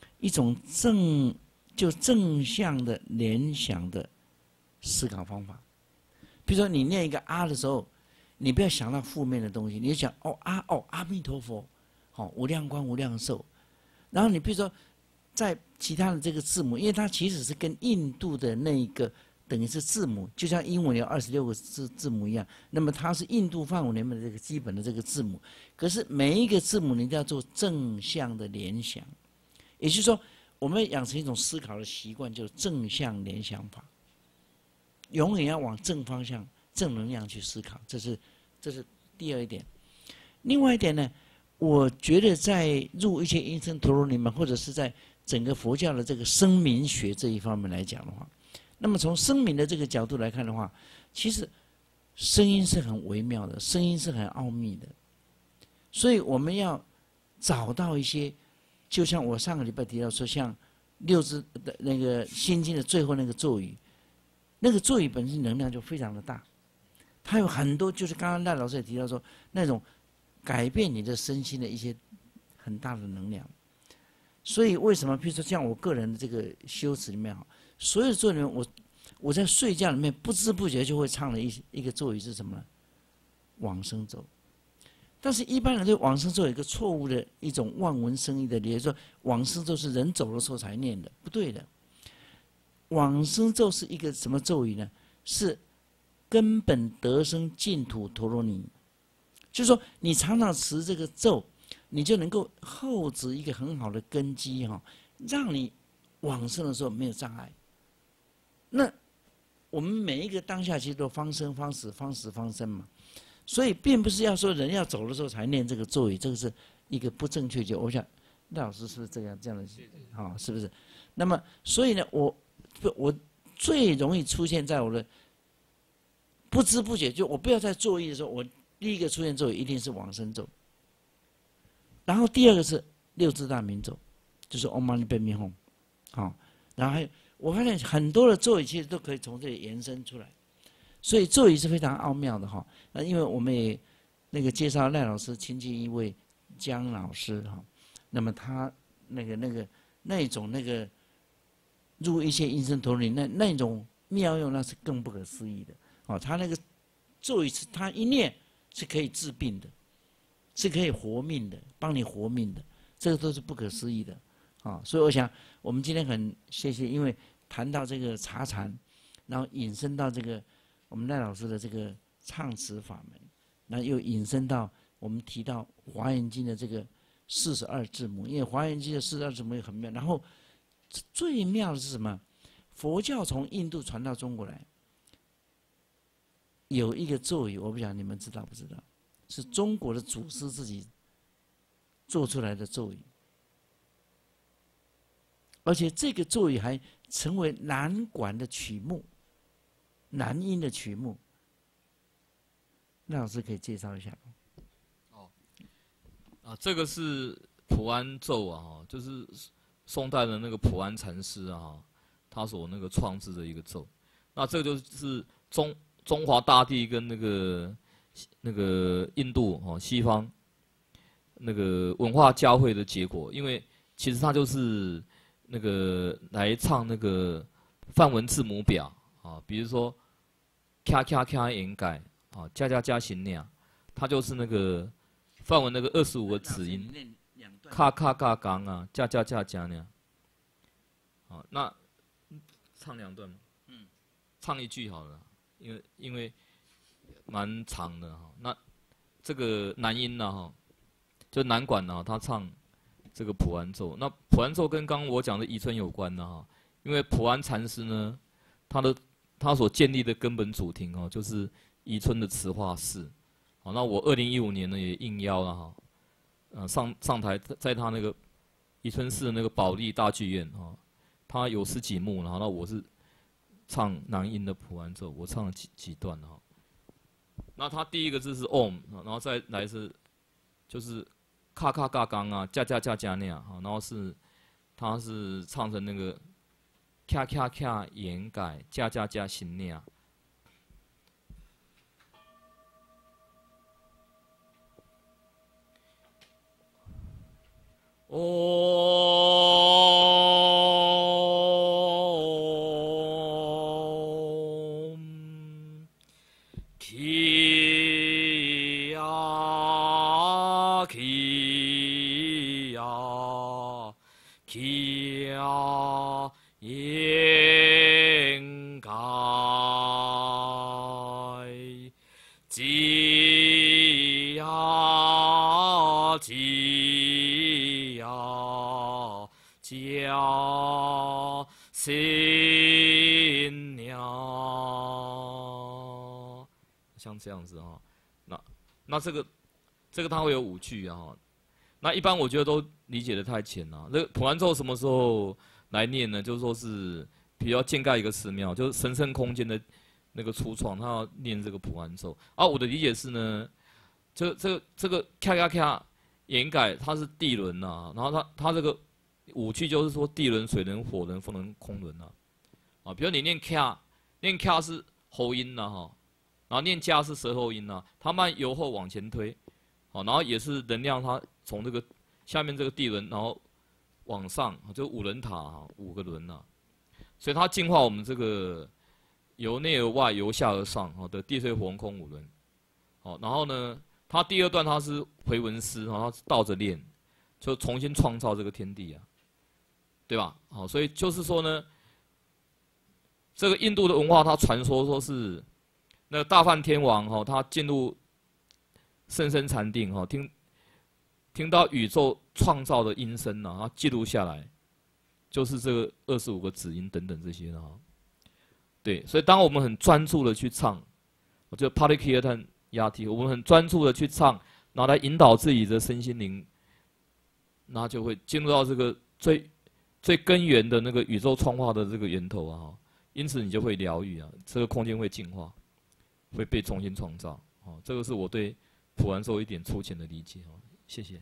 正向的联想的思考方法。比如说你念一个啊的时候，你不要想到负面的东西，你就想阿弥陀佛。无量光无量寿，然后你比如说，在其他的这个字母，因为它其实是跟印度的那一个等于是字母，就像英文有26个字母一样，那么它是印度范围里面的这个基本的这个字母。可是每一个字母你都要做正向的联想，也就是说，我们养成一种思考的习惯，就是正向联想法，永远要往正方向、正能量去思考，这是第二一点。另外一点呢？我觉得在入一切音声陀罗尼们，或者是在整个佛教的这个声明学这一方面来讲的话，那么从声明的这个角度来看的话，其实声音是很微妙的，声音是很奥秘的，所以我们要找到一些，就像我上个礼拜提到说，像6字的那个心经的最后那个咒语，那个咒语本身能量就非常的大，它有很多，就是刚刚赖老师也提到说那种改变你的身心的一些很大的能量。所以为什么，譬如说像我个人的这个修持里面哈，所有咒里面，我在睡觉里面不知不觉就会唱的一个咒语是什么呢？往生咒。但是一般人对往生咒有一个错误的一种望文生义的理解，说往生咒是人走的时候才念的，不对的。往生咒是一个什么咒语呢？是根本得生净土陀罗尼。就是说，你常常持这个咒，你就能够厚植一个很好的根基哈，让你往生的时候没有障碍。那我们每一个当下其实都方生方死，方死方生嘛，所以并不是要说人要走的时候才念这个咒语，这个是一个不正确。我想赖老师是不是这样的？好，是不是？那么所以呢，我最容易出现在我的不知不觉就我不要在作意的时候，我第一个出现咒语一定是往生咒，然后第二个是六字大明咒，就是 Om Mani Padme Hum， 好，然后还有我发现很多的咒语其实都可以从这里延伸出来，所以咒语是非常奥妙的哈。那因为我们也那个介绍赖老师亲近一位姜老师哈，那么他那种入一些阴身陀罗尼那种妙用，那是更不可思议的。哦，他那个咒语是他一念是可以治病的，是可以活命的，帮你活命的，这个都是不可思议的。啊，所以我想我们今天很谢谢，因为谈到这个茶禅，然后引申到这个我们赖老师的这个唱词法门，那又引申到我们提到《华严经》的这个42字母，因为《华严经》的42字母也很妙。然后最妙的是什么？佛教从印度传到中国来，有一个咒语，我不晓得你们知道不知道，是中国的祖师自己做出来的咒语。而且这个咒语还成为南管的曲目，南音的曲目。那老师可以介绍一下吗？ 这个是普安咒啊，就是宋代的那个普安禅师啊，他所那个创制的一个咒。那这个就是中华大地跟那个印度西方那个文化交汇的结果，因为其实它就是那个来唱那个梵文字母表啊，比如说咔咔咔掩盖啊，加加加行那，它就是那个梵文那个25个子音，咔咔咔刚啊，加加加加那。好，那唱2段吗？唱一句好了，因为蛮长的哈。那这个南音呢哈，就南管呢，他唱这个普安咒。那普安咒跟刚刚我讲的宜春有关的哈，因为普安禅师呢，他所建立的根本主庭哦，就是宜春的慈化寺。好，那我2015年呢也应邀了哈，上台在他那个宜春寺的那个保利大剧院哈，他有10几幕，然后那我是唱南音的普安咒，我唱了几段哈。那他第一个字是 Om， 然后再来是就是咔咔嘎刚啊，加加加加那样哈，然后他是唱成那个咔咔咔掩盖加加加行那样。像这样子哈，那这个它会有5句啊，那一般我觉得都理解的太浅了。那普安咒什么时候来念呢？就是说是，比如要建盖一个寺庙，就是神圣空间的那个初创，他要念这个普安咒。我的理解是呢，这个咔咔咔掩盖它是地轮呐，然后它这个5句就是说地轮、水轮、火轮、风轮、空轮呐，比如你念咔是喉音呐哈。然后念加是舌后音呐，它慢由后往前推，好，然后也是能量它从这个下面这个地轮，然后往上，就5轮塔5个轮呐，所以它净化我们这个由内而外、由下而上的地水火风空5轮，好，然后呢，它第2段它是回文思，它是倒着练，就重新创造这个天地啊，对吧？好，所以就是说呢，这个印度的文化它传说是。那个大梵天王他进入甚深禅定听到宇宙创造的音声他记录下来，就是这个25个子音等等这些对，所以当我们很专注的去唱，就 Parikirtan Yati， 我们很专注的去唱，然后来引导自己的身心灵，那就会进入到这个最根源的那个宇宙创化的这个源头因此你就会疗愈这个空间会净化。 会被重新创造。哦，这个是我对普安咒一点粗浅的理解。哦，谢谢。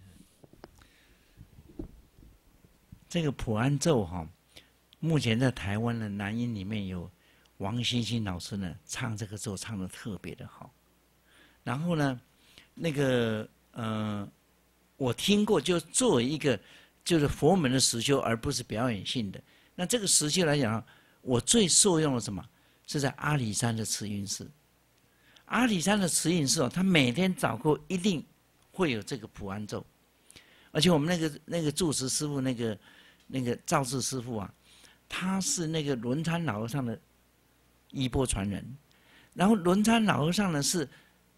这个普安咒哈，目前在台湾的南音里面有王欣欣老师呢，唱这个咒唱得特别的好。然后呢，那个我听过，就作为一个就是佛门的实修，而不是表演性的。那这个实修来讲，我最受用的什么？是在阿里山的慈云寺。阿里山的慈云寺哦，他每天早课一定会有这个普安咒，而且我们那个住持师父那个赵志师父啊，他是那个轮参老和尚的衣钵传人，然后轮参老和尚呢是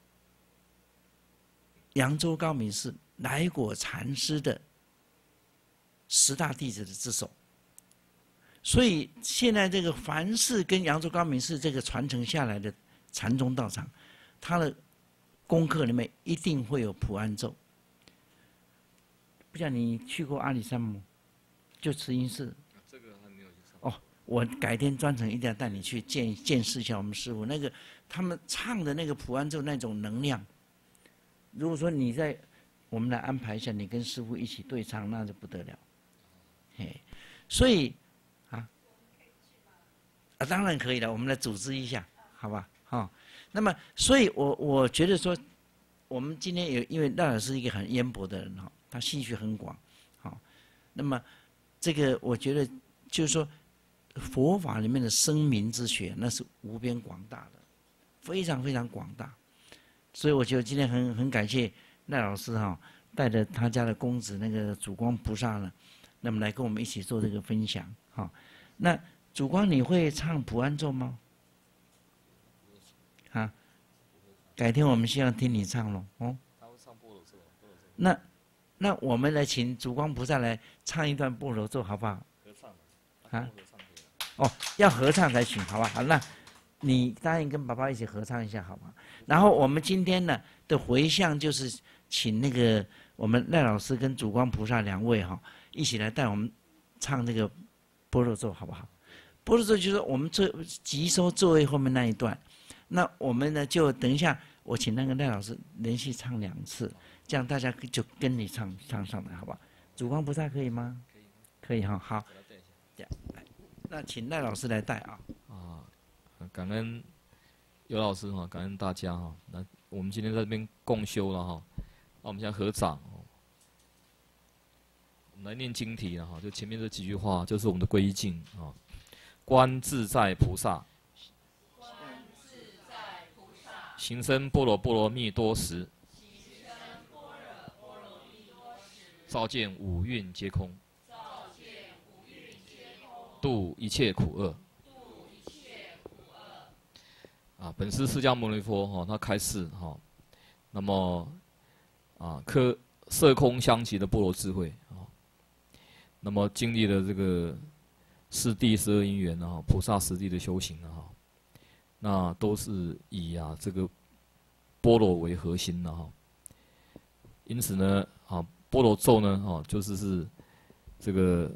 扬州高明寺来果禅师的10大弟子的之首，所以现在这个凡是跟扬州高明寺这个传承下来的禅宗道场，他的功课里面一定会有普安咒。不知道你去过阿里山吗？就慈云寺。 这个还没有去上。 哦，我改天专程一定要带你去见识一下我们师父那个他们唱的那个普安咒那种能量。如果说你在，我们来安排一下，你跟师父一起对唱，那就不得了。嘿，所以当然可以了，我们来组织一下，好吧？好，那么所以我觉得说，我们今天因为赖老师是一个很渊博的人哈，他兴趣很广，好，那么这个我觉得就是说，佛法里面的生民之学那是无边广大的，非常非常广大，所以我觉得今天很感谢赖老师哈，带着他家的公子那个主光菩萨呢，那么来跟我们一起做这个分享哈。那主光你会唱普安咒吗？啊，改天我们希望听你唱咯哦。 他会唱般若咒。 那我们来请主光菩萨来唱一段般若咒好不好？ 合唱啊？哦，要合唱才行，好吧？好，那你答应跟爸爸一起合唱一下，好吗？然后我们今天呢的回向就是请那个我们赖老师跟主光菩萨2位哈，一起来带我们唱这个般若咒，好不好？般若咒就是我们集收座位后面那一段。那我们呢就等一下，我请那个赖老师连续唱2次，这样大家就跟你唱上来，好不好？主光菩萨可以吗？可以，可以哈。好，来，那请赖老师来带啊。 感恩尤老师哈，感恩大家哈。那我们今天在这边共修了哈，那我们现在合掌哦，我们来念经题了哈。就前面这几句话，就是我们的皈依境啊。观自在菩萨，行深般若波罗蜜多时，照见五蕴皆空，度一切苦厄。本师释迦牟尼佛哈，他开示哈，那么色空相即的般若智慧啊，那么经历了这个四谛12因缘啊，菩萨实地的修行啊，那都是以这个般若为核心的哈。因此呢般若咒呢就是这个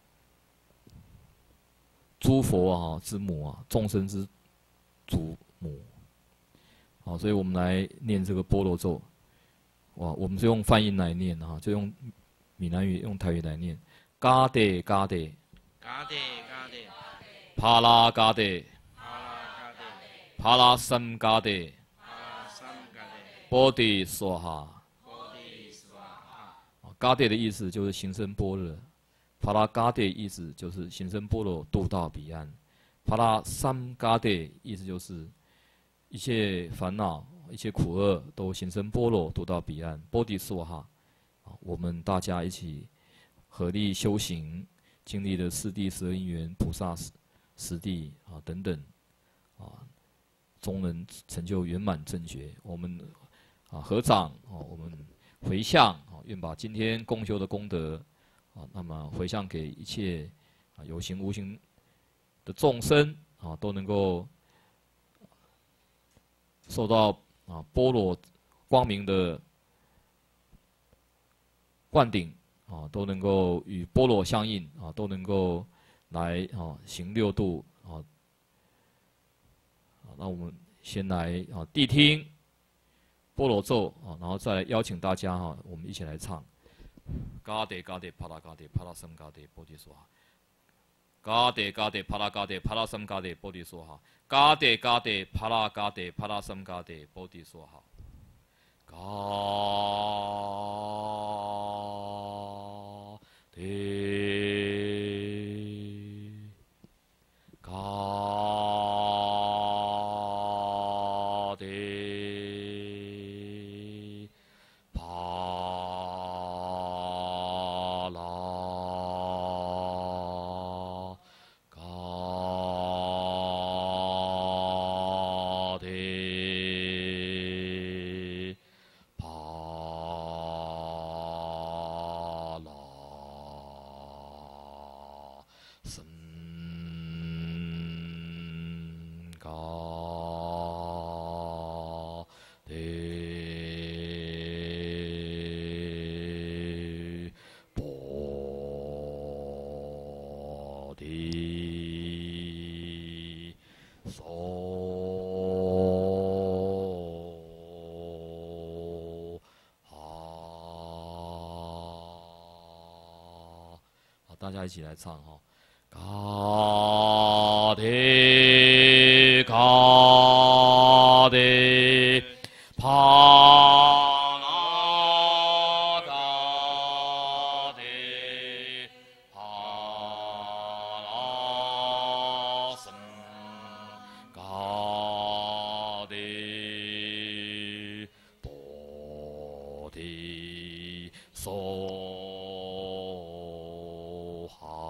诸佛之母众生之祖母。好，所以我们来念这个般若咒。我们是用梵音来念就用闽南语、用台语来念。嘎地嘎地， 嘎地嘎地， 帕拉嘎地，帕拉三嘎地，波地娑哈。嘎地的意思就是行深般若，帕拉嘎地意思就是行深般若度到彼岸，帕拉三嘎地意思就是一切烦恼、一切苦厄都行深般若度到彼岸，波地娑哈。我们大家一起合力修行，经历了四谛12因缘、菩萨实地等等终能成就圆满正觉。我们合掌我们回向愿把今天共修的功德那么回向给一切有形无形的众生都能够受到般若光明的灌顶都能够与般若相应都能够来行6度那我们先来啊谛听般若咒啊，然后再来邀请大家哈，我们一起来唱。嘎德嘎德帕拉嘎德帕拉僧嘎德波提娑哈。嘎德嘎德帕拉嘎德帕拉僧嘎德波提娑哈。嘎德嘎德帕拉嘎德帕拉僧嘎德波提娑哈。嘎德嘎德帕拉嘎德帕拉僧嘎德波提娑哈。好，大家一起来唱哈。嘎德嘎德帕拉嘎德帕拉僧嘎德波提娑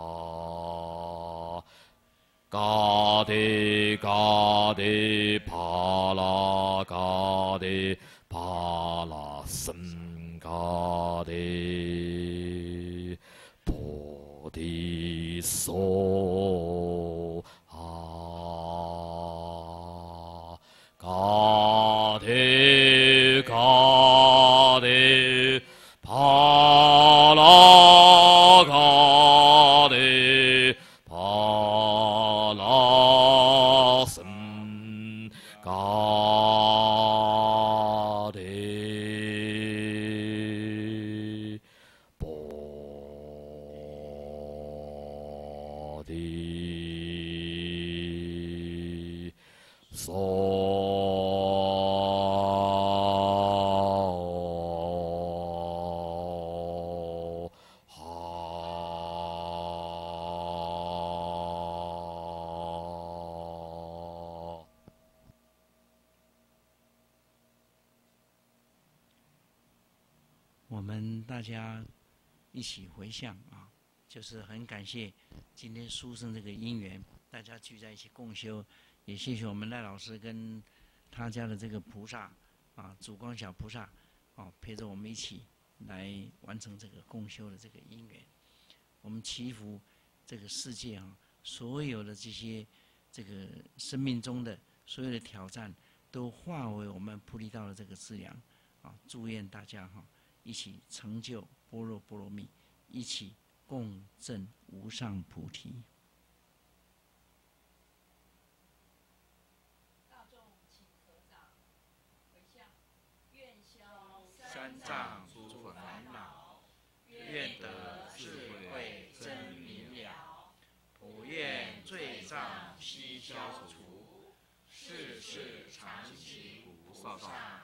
哈。嘎德嘎德帕拉嘎德帕拉僧嘎德波提娑哈。嘎德嘎德帕拉嘎德帕拉僧嘎德波提娑哈。 我们大家一起回向啊，就是很感谢今天殊胜这个因缘，大家聚在一起共修，也谢谢我们赖老师跟他家的这个菩萨啊，主光小菩萨啊，陪着我们一起来完成这个共修的这个因缘。我们祈福这个世界啊，所有的这些这个生命中的所有的挑战，都化为我们菩提道的这个资粮啊！祝愿大家哈，一起成就般若波罗蜜，一起共振无上菩提。 大众请合掌，回向，愿消三障诸烦恼，愿得智慧真明了，普愿罪障悉消除，世世常行菩萨道。